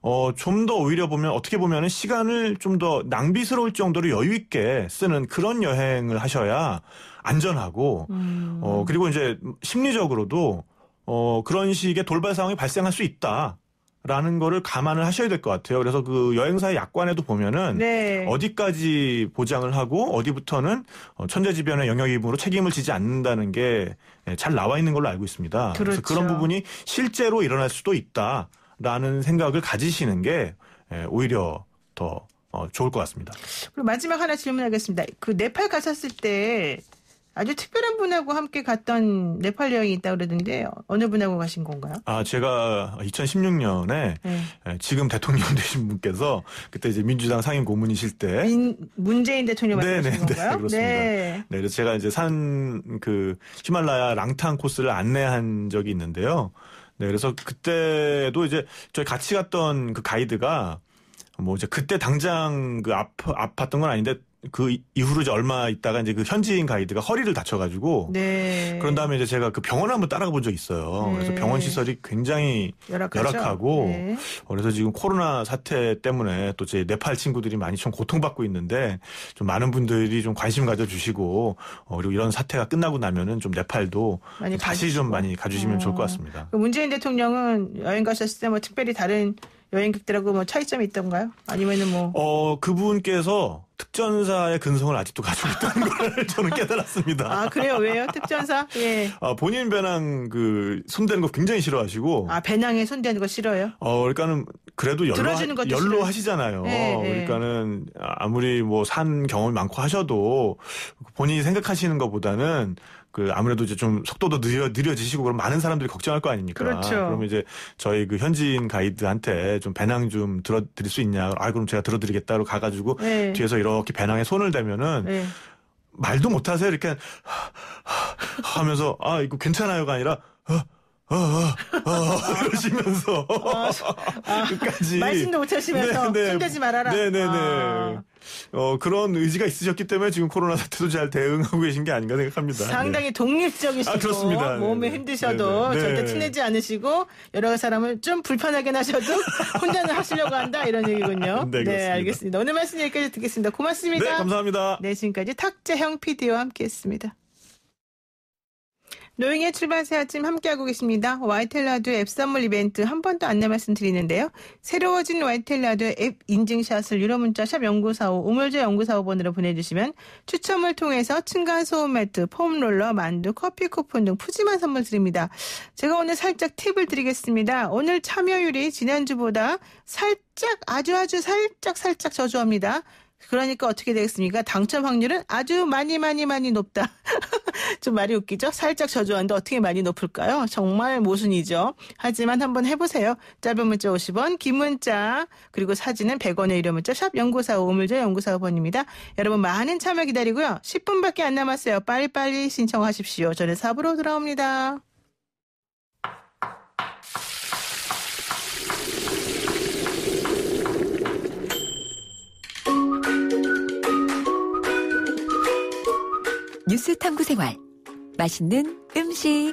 좀 더 오히려 보면 어떻게 보면은 시간을 좀 더 낭비스러울 정도로 여유 있게 쓰는 그런 여행을 하셔야 안전하고 그리고 이제 심리적으로도 그런 식의 돌발 상황이 발생할 수 있다. 라는 거를 감안을 하셔야 될 것 같아요. 그래서 그 여행사의 약관에도 보면은 어디까지 보장을 하고 어디부터는 천재지변의 영역임으로 책임을 지지 않는다는 게 잘 나와 있는 걸로 알고 있습니다. 그래서 그런 부분이 실제로 일어날 수도 있다라는 생각을 가지시는 게 오히려 더 좋을 것 같습니다. 그리고 마지막 하나 질문하겠습니다. 그 네팔 가셨을 때 아주 특별한 분하고 함께 갔던 네팔 여행이 있다고 그러던데 어느 분하고 가신 건가요? 제가 2016년에 지금 대통령 되신 분께서 그때 이제 민주당 상임 고문이실 때 문재인 대통령 말씀하신 건가요? 네, 그렇습니다. 네, 그래서 제가 이제 히말라야 랑탕 코스를 안내한 적이 있는데요. 네, 그래서 그때도 이제 저희 같이 갔던 그 가이드가 뭐 이제 그때 당장 그 아팠던 건 아닌데 그 이후로 이제 얼마 있다가 이제 그 현지인 가이드가 허리를 다쳐가지고 네. 그런 다음에 이제 제가 그 병원 한번 따라가 본 적이 있어요. 네. 그래서 병원 시설이 굉장히 열악하죠? 열악하고 네. 그래서 지금 코로나 사태 때문에 또 제 네팔 친구들이 많이 좀 고통받고 있는데 좀 많은 분들이 좀 관심 가져주시고 그리고 이런 사태가 끝나고 나면은 좀 네팔도 많이 다시 가주시고. 좀 많이 가주시면 좋을 것 같습니다. 그 문재인 대통령은 여행 가셨을 때 뭐 특별히 다른 여행객들하고 뭐 차이점이 있던가요? 아니면은 뭐 그분께서 특전사의 근성을 아직도 가지고 있다는 걸 저는 깨달았습니다. 아, 그래요? 왜요? 특전사? 예. 본인 배낭 손대는 거 굉장히 싫어하시고. 배낭에 손대는 거 싫어요? 그러니까는 그래도 들어주는 것도 연로 싫어요. 하시잖아요. 네, 네. 그러니까는 아무리 뭐 산 경험이 많고 하셔도 본인이 생각하시는 것보다는 아무래도 이제 좀 속도도 느려지시고 그럼 많은 사람들이 걱정할 거 아닙니까? 그렇죠. 그러면 이제 저희 그 현지인 가이드한테 좀 배낭 좀 들어드릴 수 있냐? 그럼 제가 들어드리겠다로 가가지고 네. 뒤에서 이렇게 배낭에 손을 대면은 네. 말도 못하세요. 이렇게 하면서 이거 괜찮아요가 아니라 이러시면서 끝까지 말씀도 못하시면서 손대지 말아라. 네네네. 그런 의지가 있으셨기 때문에 지금 코로나 사태도 잘 대응하고 계신 게 아닌가 생각합니다. 상당히 독립적이시고 그렇습니다. 몸이 네. 힘드셔도 네네. 절대 네. 티내지 않으시고 여러 사람을 좀 불편하게 하셔도 혼자는 하시려고 한다 이런 얘기군요. 네, 그렇습니다. 알겠습니다. 오늘 말씀 여기까지 듣겠습니다. 고맙습니다. 네, 감사합니다. 네, 지금까지 탁재형 PD와 함께했습니다. 노영의 출발새 아침 함께하고 계십니다. YTN 라디오 앱 선물 이벤트 한 번 더 안내 말씀드리는데요. 새로워진 YTN 라디오 앱 인증샷을 유료 문자 샵 0945 우물조 0945번으로 보내주시면 추첨을 통해서 층간소음 매트, 폼롤러, 만두, 커피 쿠폰 등 푸짐한 선물 드립니다. 제가 오늘 살짝 팁을 드리겠습니다. 오늘 참여율이 지난주보다 아주 살짝 저조합니다. 그러니까 어떻게 되겠습니까? 당첨 확률은 아주 많이 높다. 좀 말이 웃기죠? 살짝 저조한데 어떻게 많이 높을까요? 정말 모순이죠. 하지만 한번 해보세요. 짧은 문자 50원, 긴 문자 그리고 사진은 100원의 유료 문자 샵 0945 우물조 0945번입니다. 여러분 많은 참여 기다리고요. 10분밖에 안 남았어요. 빨리빨리 신청하십시오. 저는 4부로 돌아옵니다. 뉴스 탐구 생활. 맛있는 음식.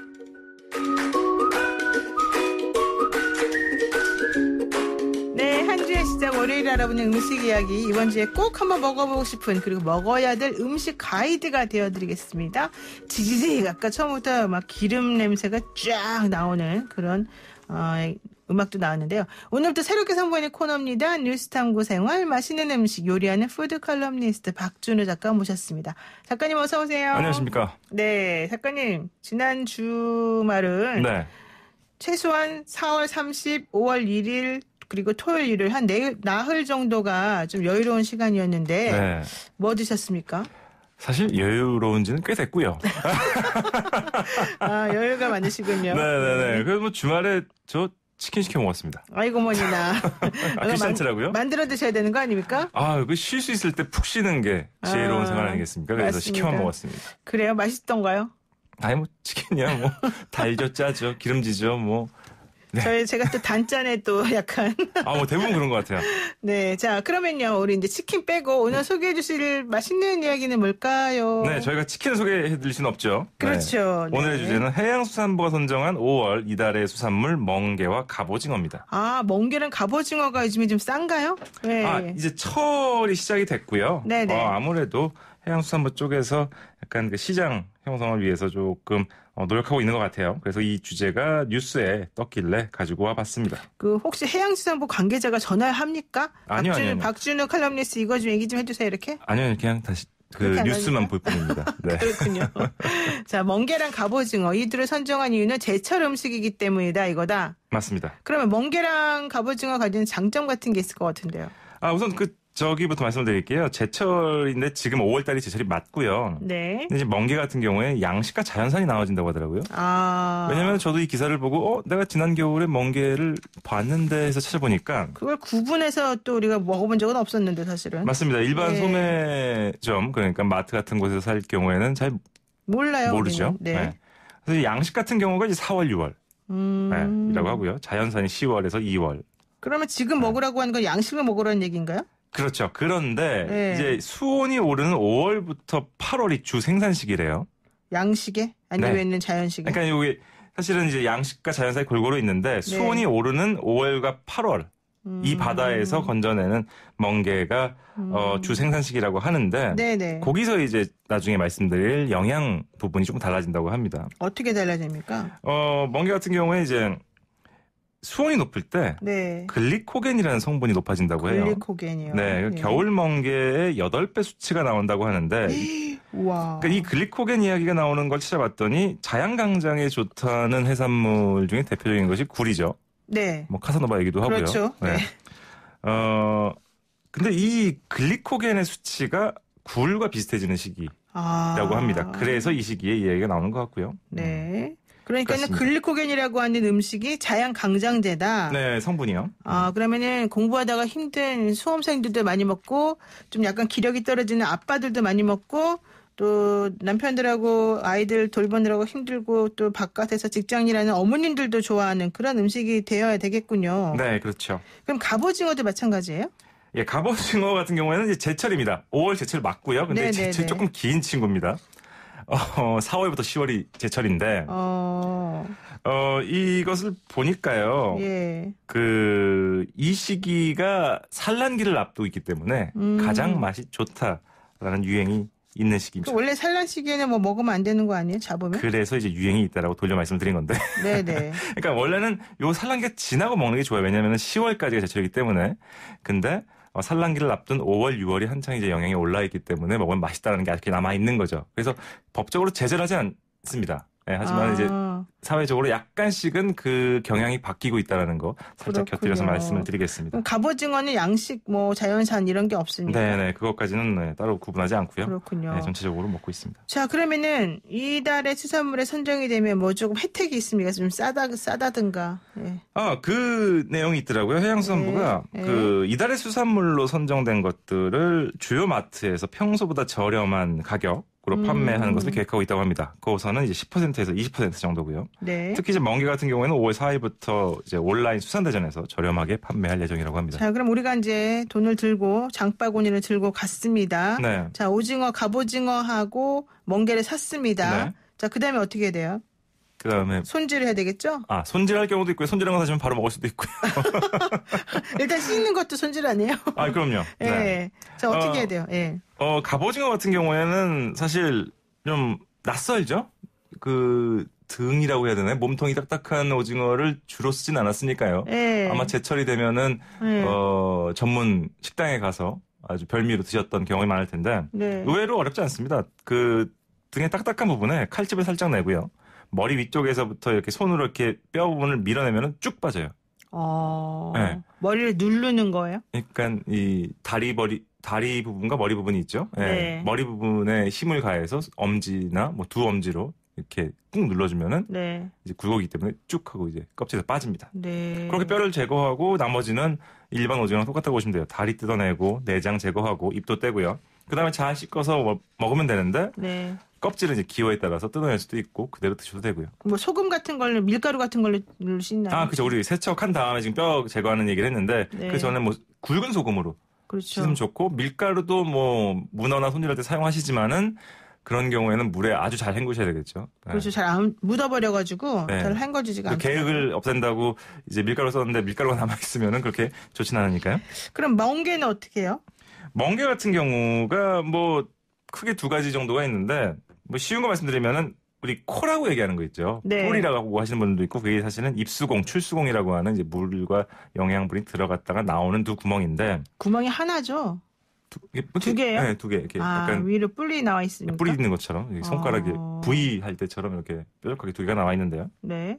네, 한 주의 시작 월요일 알아보는 음식 이야기. 이번 주에 꼭 한번 먹어보고 싶은 그리고 먹어야 될 음식 가이드가 되어드리겠습니다. 지지직 아까 처음부터 막 기름 냄새가 쫙 나오는 그런 음악도 나왔는데요. 오늘부터 새롭게 선보이는 코너입니다. 뉴스 탐구 생활 맛있는 음식 요리하는 푸드 컬럼니스트 박준우 작가 모셨습니다. 작가님 어서 오세요. 안녕하십니까. 네, 작가님 지난 주말은 네. 최소한 4월 30, 5월 1일 그리고 토요일 일요일 한 나흘 정도가 좀 여유로운 시간이었는데 네. 뭐 드셨습니까? 사실 여유로운 지는 꽤 됐고요. 여유가 많으시군요. 네네네. 그래서 뭐 주말에 저 치킨 시켜 먹었습니다. 아이고 머니나. 귀찮더라고요. 만들어 드셔야 되는 거 아닙니까? 그 쉴 수 있을 때 푹 쉬는 게 지혜로운 생활 아니겠습니까? 그래서 맞습니다. 시켜만 먹었습니다. 그래요? 맛있던가요? 아니 뭐 치킨이야 뭐 달죠 짜죠 기름지죠 뭐. 네. 제가 또 단짠에 또 약간. 뭐 대부분 그런 것 같아요. 네. 자, 그러면요. 우리 이제 치킨 빼고 오늘 소개해 주실 맛있는 이야기는 뭘까요? 네, 저희가 치킨을 소개해 드릴 수는 없죠. 그렇죠. 네. 오늘의 네. 주제는 해양수산부가 선정한 5월 이달의 수산물 멍게와 갑오징어입니다. 멍게랑 갑오징어가 요즘에 좀 싼가요? 네. 이제 철이 시작이 됐고요. 네네. 아무래도 해양수산부 쪽에서 약간 그 시장 형성을 위해서 조금 노력하고 있는 것 같아요. 그래서 이 주제가 뉴스에 떴길래 가지고 와봤습니다. 혹시 해양수산부 관계자가 전화를 합니까? 아니요. 박준우 칼럼니스트 이거 좀 얘기 좀 해주세요. 이렇게? 아니요. 그냥 다시 뉴스만 볼 뿐입니다. 네. 그렇군요. 자, 멍게랑 갑오징어 이 둘을 선정한 이유는 제철 음식이기 때문이다 이거다. 맞습니다. 그러면 멍게랑 갑오징어 가진 장점 같은 게 있을 것 같은데요. 우선 저기부터 말씀드릴게요. 제철인데 지금 5월달이 제철이 맞고요. 네. 근데 이제 멍게 같은 경우에 양식과 자연산이 나와진다고 하더라고요. 왜냐면 저도 이 기사를 보고 내가 지난 겨울에 멍게를 봤는데 해서 찾아보니까 그걸 구분해서 또 우리가 먹어본 적은 없었는데 사실은. 맞습니다. 일반 네. 소매점 그러니까 마트 같은 곳에서 살 경우에는 잘 몰라요. 모르죠. 네. 그래서 양식 같은 경우가 이제 4월, 6월 이라고 하고요. 자연산이 10월에서 2월. 그러면 지금 먹으라고 하는 건 양식을 먹으라는 얘기인가요? 그렇죠. 그런데 네. 이제 수온이 오르는 5월부터 8월이 주 생산 시기래요. 양식에? 아니면 네. 자연식에? 그러니까 여기 사실은 이제 양식과 자연 사이 골고루 있는데 수온이 오르는 5월과 8월 이 바다에서 건져내는 멍게가 주 생산 시기라고 하는데 네네. 거기서 이제 나중에 말씀드릴 영양 부분이 조금 달라진다고 합니다. 어떻게 달라집니까? 멍게 같은 경우에 이제 수온이 높을 때 네. 글리코겐이라는 성분이 높아진다고 해요. 글리코겐이요. 네, 네. 겨울 멍게의 8배 수치가 나온다고 하는데 우와. 그러니까 이 글리코겐 이야기가 나오는 걸 찾아봤더니 자양강장에 좋다는 해산물 중에 대표적인 것이 굴이죠. 네. 뭐 카사노바 얘기도 하고요. 그렇죠. 네. 근데 이 글리코겐의 수치가 굴과 비슷해지는 시기라고 합니다. 그래서 이 시기에 이 얘기가 나오는 것 같고요. 네. 그러니까는 그렇습니다. 글리코겐이라고 하는 음식이 자양강장제다. 네, 성분이요. 그러면은 공부하다가 힘든 수험생들도 많이 먹고 좀 약간 기력이 떨어지는 아빠들도 많이 먹고 또 남편들하고 아이들 돌보느라고 힘들고 또 바깥에서 직장일하는 어머님들도 좋아하는 그런 음식이 되어야 되겠군요. 네, 그렇죠. 그럼 갑오징어도 마찬가지예요? 예, 갑오징어 같은 경우에는 이제 제철입니다. 5월 제철 맞고요. 근데 네네네. 제철이 조금 긴 친구입니다. 4월부터 10월이 제철인데, 이것을 보니까요. 예. 이 시기가 산란기를 앞두고 있기 때문에 가장 맛이 좋다라는 유행이 있는 시기입니다. 원래 산란 시기에는 뭐 먹으면 안 되는 거 아니에요? 잡으면? 그래서 이제 유행이 있다라고 돌려 말씀드린 건데. 네네. 그러니까 원래는 요 산란기가 지나고 먹는 게 좋아요. 왜냐하면 10월까지가 제철이기 때문에. 근데 산란기를 앞둔 5월, 6월이 한창 이제 영양이 올라 있기 때문에 먹으면 맛있다는 게 아직 남아 있는 거죠. 그래서 법적으로 제재를 하지 않습니다. 네, 하지만 이제 사회적으로 약간씩은 그 경향이 바뀌고 있다는 거 살짝 곁들여서 말씀을 드리겠습니다. 그럼 갑오징어는 양식, 뭐 자연산 이런 게 없습니까? 네네, 그것까지는 따로 구분하지 않고요. 그렇군요. 네, 전체적으로 먹고 있습니다. 자, 그러면은 이달의 수산물에 선정이 되면 뭐 조금 혜택이 있습니까? 좀 싸다든가. 네. 그 내용이 있더라고요. 해양수산부가 이달의 수산물로 선정된 것들을 주요 마트에서 평소보다 저렴한 가격으로 판매하는 것을 계획하고 있다고 합니다. 그것은 이제 10%에서 20% 정도고요. 네. 특히 이제 멍게 같은 경우에는 5월 4일부터 이제 온라인 수산대전에서 저렴하게 판매할 예정이라고 합니다. 자, 그럼 우리가 이제 돈을 들고 장바구니를 들고 갔습니다. 네. 자, 갑오징어하고 멍게를 샀습니다. 네. 자, 그다음에 어떻게 해야 돼요? 그다음에 손질을 해야 되겠죠? 손질할 경우도 있고요. 손질한 거 사시면 바로 먹을 수도 있고요. 일단 씻는 것도 손질 아니에요? 그럼요. 예. 네. 자, 어떻게 해야 돼요? 예. 갑오징어 같은 경우에는 사실 좀 낯설죠? 그 등이라고 해야 되나요? 몸통이 딱딱한 오징어를 주로 쓰진 않았으니까요. 예. 아마 제철이 되면은 전문 식당에 가서 아주 별미로 드셨던 경험이 많을 텐데 네. 의외로 어렵지 않습니다. 그 등의 딱딱한 부분에 칼집을 살짝 내고요. 머리 위쪽에서부터 이렇게 손으로 이렇게 뼈 부분을 밀어내면은 쭉 빠져요. 네. 머리를 누르는 거예요? 그러니까 이 다리 부분과 머리 부분이 있죠. 네. 네. 머리 부분에 힘을 가해서 엄지나 뭐 두 엄지로 이렇게 꾹 눌러주면은 네. 이제 굵어기 때문에 쭉 하고 이제 껍질에서 빠집니다. 네. 그렇게 뼈를 제거하고 나머지는 일반 오징어랑 똑같다고 보시면 돼요. 다리 뜯어내고 내장 제거하고 입도 떼고요. 그 다음에 잘 씻어서 먹으면 되는데 네. 껍질은 이제 기호에 따라서 뜯어낼 수도 있고 그대로 드셔도 되고요. 뭐 소금 같은 걸로 밀가루 같은 걸로 씻나요? 그죠. 우리 세척한 다음에 지금 뼈 제거하는 얘기를 했는데 네. 그 전에 뭐 굵은 소금으로 그렇죠. 씻으면 좋고 밀가루도 뭐 문어나 손질할 때 사용하시지만은 그런 경우에는 물에 아주 잘 헹구셔야 되겠죠. 네. 그렇죠. 잘 안 묻어버려가지고 네. 잘 헹궈지지가 그 않죠. 계획을 없앤다고 이제 밀가루 썼는데 밀가루가 남아있으면은 그렇게 좋진 않으니까요. 그럼 멍게는 어떻게 해요? 멍게 같은 경우가 뭐 크게 두 가지 정도가 있는데 뭐 쉬운 거 말씀드리면은 우리 코라고 얘기하는 거 있죠. 네. 꿀이라고 하시는 분들도 있고 그게 사실은 입수공, 출수공이라고 하는 이제 물과 영양분이 들어갔다가 나오는 두 구멍인데 구멍이 하나죠? 두 개예요? 네, 두 개. 이렇게 약간 위로 뿔이 나와 있습니까? 뿌리 있는 것처럼 손가락에 V 할 때처럼 이렇게 뾰족하게 두 개가 나와 있는데요. 네.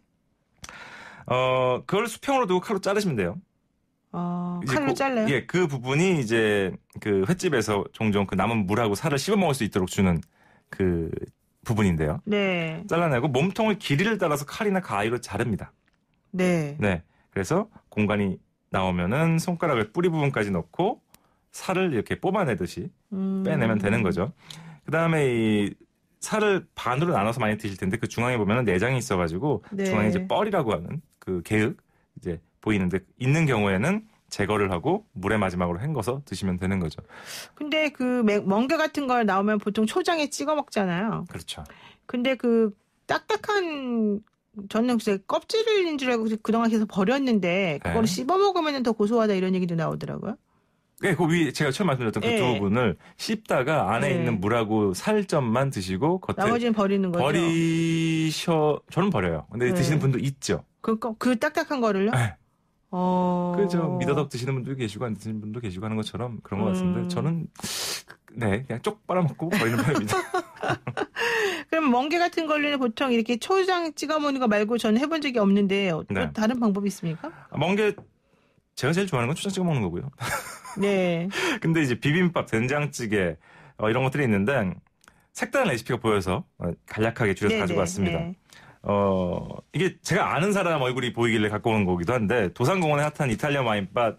그걸 수평으로 두고 칼로 자르시면 돼요. 이제 칼로 잘라요? 예, 그 부분이 이제 그 횟집에서 종종 그 남은 물하고 살을 씹어 먹을 수 있도록 주는 그 부분인데요. 네. 잘라내고 몸통을 길이를 따라서 칼이나 가위로 자릅니다. 네. 네. 그래서 공간이 나오면은 손가락을 뿌리 부분까지 넣고 살을 이렇게 뽑아내듯이 빼내면 되는 거죠. 그 다음에 이 살을 반으로 나눠서 많이 드실 텐데 그 중앙에 보면은 내장이 있어가지고 네. 중앙에 이제 뻘이라고 하는 그 개ực 이제 보이는데 있는 경우에는 제거를 하고 물에 마지막으로 헹궈서 드시면 되는 거죠. 근데 그 멍게 같은 걸 나오면 보통 초장에 찍어 먹잖아요. 그렇죠. 근데 그 딱딱한 저는 글쎄 껍질인 줄 알고 그동안 계속 버렸는데 그걸 네. 씹어 먹으면 더 고소하다 이런 얘기도 나오더라고요. 네, 그 위에 제가 처음 말씀드렸던 그 두 네. 부분을 씹다가 안에 네. 있는 물하고 살점만 드시고 겉에 나머지는 버리는 거죠. 저는 버려요. 근데 네. 드시는 분도 있죠. 그 딱딱한 거를요? 네. 그죠. 미더덕 어. 드시는 분도 계시고 안 드시는 분도 계시고 하는 것처럼 그런 것 같은데 저는 네 그냥 쪽 빨아먹고 버리는 편입니다. 그럼 멍게 같은 걸로는 보통 이렇게 초장 찍어 먹는 거 말고 저는 해본 적이 없는데 또 네. 다른 방법이 있습니까? 멍게 제가 제일 좋아하는 건 초장 찍어 먹는 거고요. 네. 근데 이제 비빔밥, 된장찌개 이런 것들이 있는데 색다른 레시피가 보여서 간략하게 줄여서 네네, 가지고 왔습니다. 네. 이게 제가 아는 사람 얼굴이 보이길래 갖고 온 거기도 한데 도산공원의 핫한 이탈리아 와인바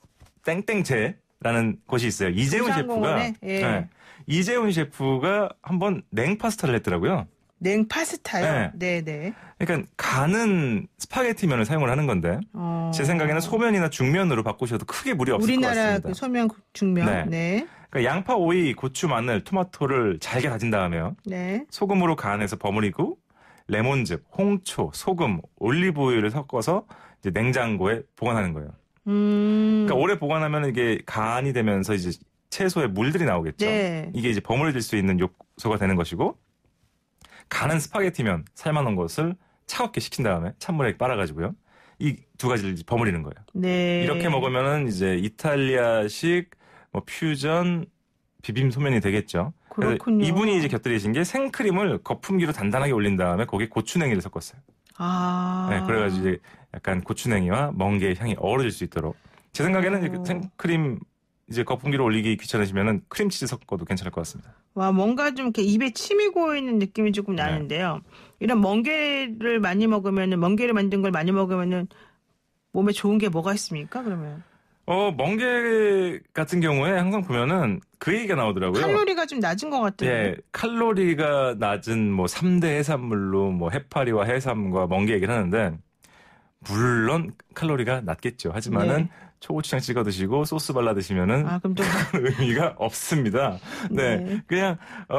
땡땡채라는 곳이 있어요. 이재훈 셰프가 도산공원에? 예. 네, 이재훈 셰프가 한번 냉파스타를 했더라고요. 냉파스타요? 네네. 그러니까 가는 스파게티면을 사용을 하는 건데 제 생각에는 소면이나 중면으로 바꾸셔도 크게 무리 없을 것 우리나라 같습니다. 그 소면 중면. 네. 네. 그러니까 양파, 오이, 고추, 마늘, 토마토를 잘게 다진 다음에요. 네. 소금으로 간해서 버무리고 레몬즙, 홍초, 소금, 올리브오일을 섞어서 이제 냉장고에 보관하는 거예요. 그러니까 오래 보관하면 이게 간이 되면서 이제 채소에 물들이 나오겠죠. 네. 이게 이제 버무려질 수 있는 요소가 되는 것이고 가는 스파게티면 삶아놓은 것을 차갑게 식힌 다음에 찬물에 빨아가지고요. 이 두 가지를 이제 버무리는 거예요. 네. 이렇게 먹으면은 이제 이탈리아식 뭐 퓨전 비빔 소면이 되겠죠. 그래서 그렇군요. 이분이 이제 곁들이신 게 생크림을 거품기로 단단하게 올린 다음에 거기에 고추냉이를 섞었어요. 아. 네, 그래가지고 이제 약간 고추냉이와 멍게의 향이 어우러질 수 있도록. 제 생각에는 이제 생크림 이제 거품기로 올리기 귀찮으시면은 크림치즈 섞어도 괜찮을 것 같습니다. 와, 뭔가 좀 이렇게 입에 침이 고이는 느낌이 조금 네. 나는데요. 이런 멍게를 많이 먹으면은, 멍게를 만든 걸 많이 먹으면은 몸에 좋은 게 뭐가 있습니까, 그러면? 멍게 같은 경우에 항상 보면은 그 얘기가 나오더라고요. 칼로리가 좀 낮은 것 같아요. 예, 칼로리가 낮은 뭐 3대 해산물로 뭐 해파리와 해삼과 멍게 얘기를 하는데 물론 칼로리가 낮겠죠. 하지만은 네. 초고추장 찍어 드시고 소스 발라 드시면은 아, 그럼 또. 의미가 없습니다. 네. 네. 그냥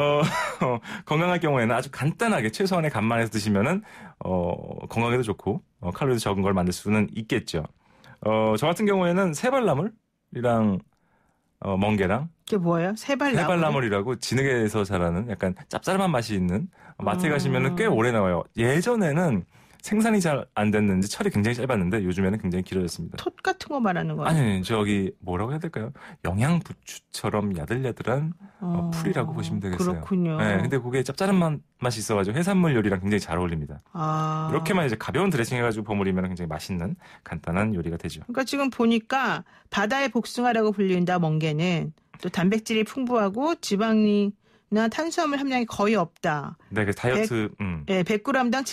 건강할 경우에는 아주 간단하게 최소한의 간만 해서 드시면은 건강에도 좋고 칼로리도 적은 걸 만들 수는 있겠죠. 저 같은 경우에는 세발나물이랑 멍게랑 그게 뭐예요? 세발나물? 해발나물이라고 진흙에서 자라는 약간 짭짤한 맛이 있는 마트에 가시면은 꽤 오래 나와요. 예전에는 생산이 잘 안 됐는지 철이 굉장히 짧았는데 요즘에는 굉장히 길어졌습니다. 톳 같은 거 말하는 거예요? 아니 저기 뭐라고 해야 될까요? 영양부추처럼 야들야들한 풀이라고 보시면 되겠어요. 그렇군요. 네, 근데 그게 짭짤한 맛이 있어가지고 해산물 요리랑 굉장히 잘 어울립니다. 아. 이렇게만 이제 가벼운 드레싱 해가지고 버무리면 굉장히 맛있는 간단한 요리가 되죠. 그러니까 지금 보니까 바다의 복숭아라고 불린다 멍게는 또 단백질이 풍부하고 지방이나 탄수화물 함량이 거의 없다. 네, 그 다이어트. 네, 100g당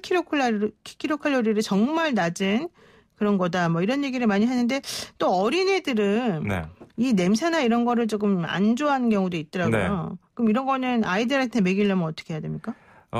78kcal를 정말 낮은 그런 거다. 뭐 이런 얘기를 많이 하는데 또 어린애들은 네. 이 냄새나 이런 거를 조금 안 좋아하는 경우도 있더라고요. 그럼 이런 거는 아이들한테 먹이려면 어떻게 해야 됩니까?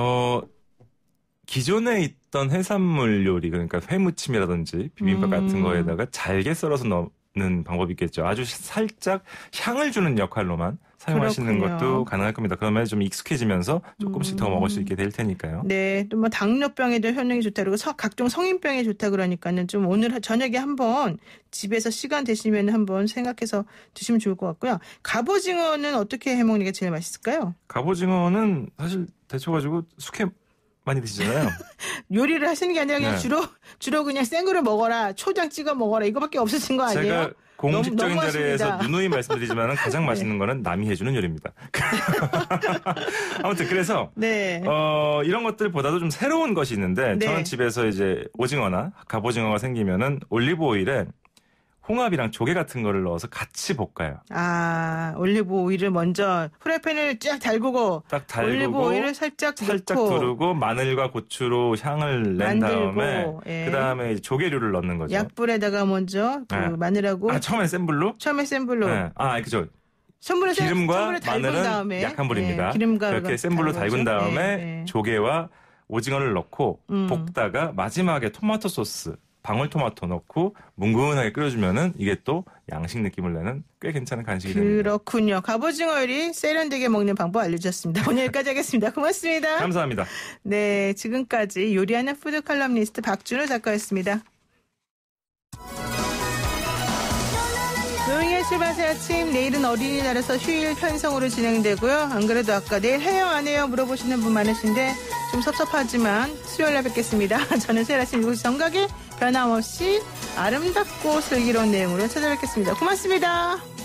기존에 있던 해산물 요리, 그러니까 회무침이라든지 비빔밥 같은 거에다가 잘게 썰어서 넣는 방법이 있겠죠. 아주 살짝 향을 주는 역할로만 사용하시는 그렇군요. 것도 가능할 겁니다. 그러면 좀 익숙해지면서 조금씩 더 먹을 수 있게 될 테니까요. 네, 또 뭐 당뇨병에도 효능이 좋다 그리고 각종 성인병에 좋다 그러니까는 좀 오늘 저녁에 한번 집에서 시간 되시면 한번 생각해서 드시면 좋을 것 같고요. 갑오징어는 어떻게 해 먹는 게 제일 맛있을까요? 갑오징어는 사실 데쳐가지고 숙회 많이 드시잖아요. 요리를 하시는 게 아니라 그냥 네. 주로 그냥 생으로 먹어라, 초장 찍어 먹어라 이거밖에 없으신 거 아니에요? 제가 공식적인 너무 자리에서 하십니다. 누누이 말씀드리지만 가장 맛있는 거는 남이 해주는 요리입니다. 아무튼 그래서 네. 이런 것들보다도 좀 새로운 것이 있는데 네. 저는 집에서 이제 오징어나 갑오징어가 생기면은 올리브 오일에 홍합이랑 조개 같은 거를 넣어서 같이 볶아요. 아, 올리브 오일을 먼저 프라이팬을 쫙 달구고 딱 달구고 올리브 오일을 살짝 넣고 두르고 마늘과 고추로 향을 낸 만들고, 다음에 예. 그다음에 조개류를 넣는 거죠. 약불에다가 먼저 그 네. 마늘하고 처음엔 센 불로? 처음에 센 불로 네. 그죠. 선불을 기름과 달군 마늘은 다음에 약한 불입니다. 예, 기름과 그렇게 센 불로 달군 다음에 네, 네. 조개와 오징어를 넣고 볶다가 마지막에 토마토 소스 방울토마토 넣고 뭉근하게 끓여주면은 이게 또 양식 느낌을 내는 꽤 괜찮은 간식이 됩니다. 그렇군요. 갑오징어 요리 세련되게 먹는 방법 알려주셨습니다. 오늘 여기까지 하겠습니다. 고맙습니다. 감사합니다. 네, 지금까지 요리하는 푸드 칼럼니스트 박준호 작가였습니다. 노영의 출발새 아침, 내일은 어린이날에서 휴일 편성으로 진행되고요. 안 그래도 아까 내일 해요 안 해요 물어보시는 분 많으신데 좀 섭섭하지만 수요일날 뵙겠습니다. 저는 세일 아침 7시 정각에 변함없이 아름답고 슬기로운 내용으로 찾아뵙겠습니다. 고맙습니다.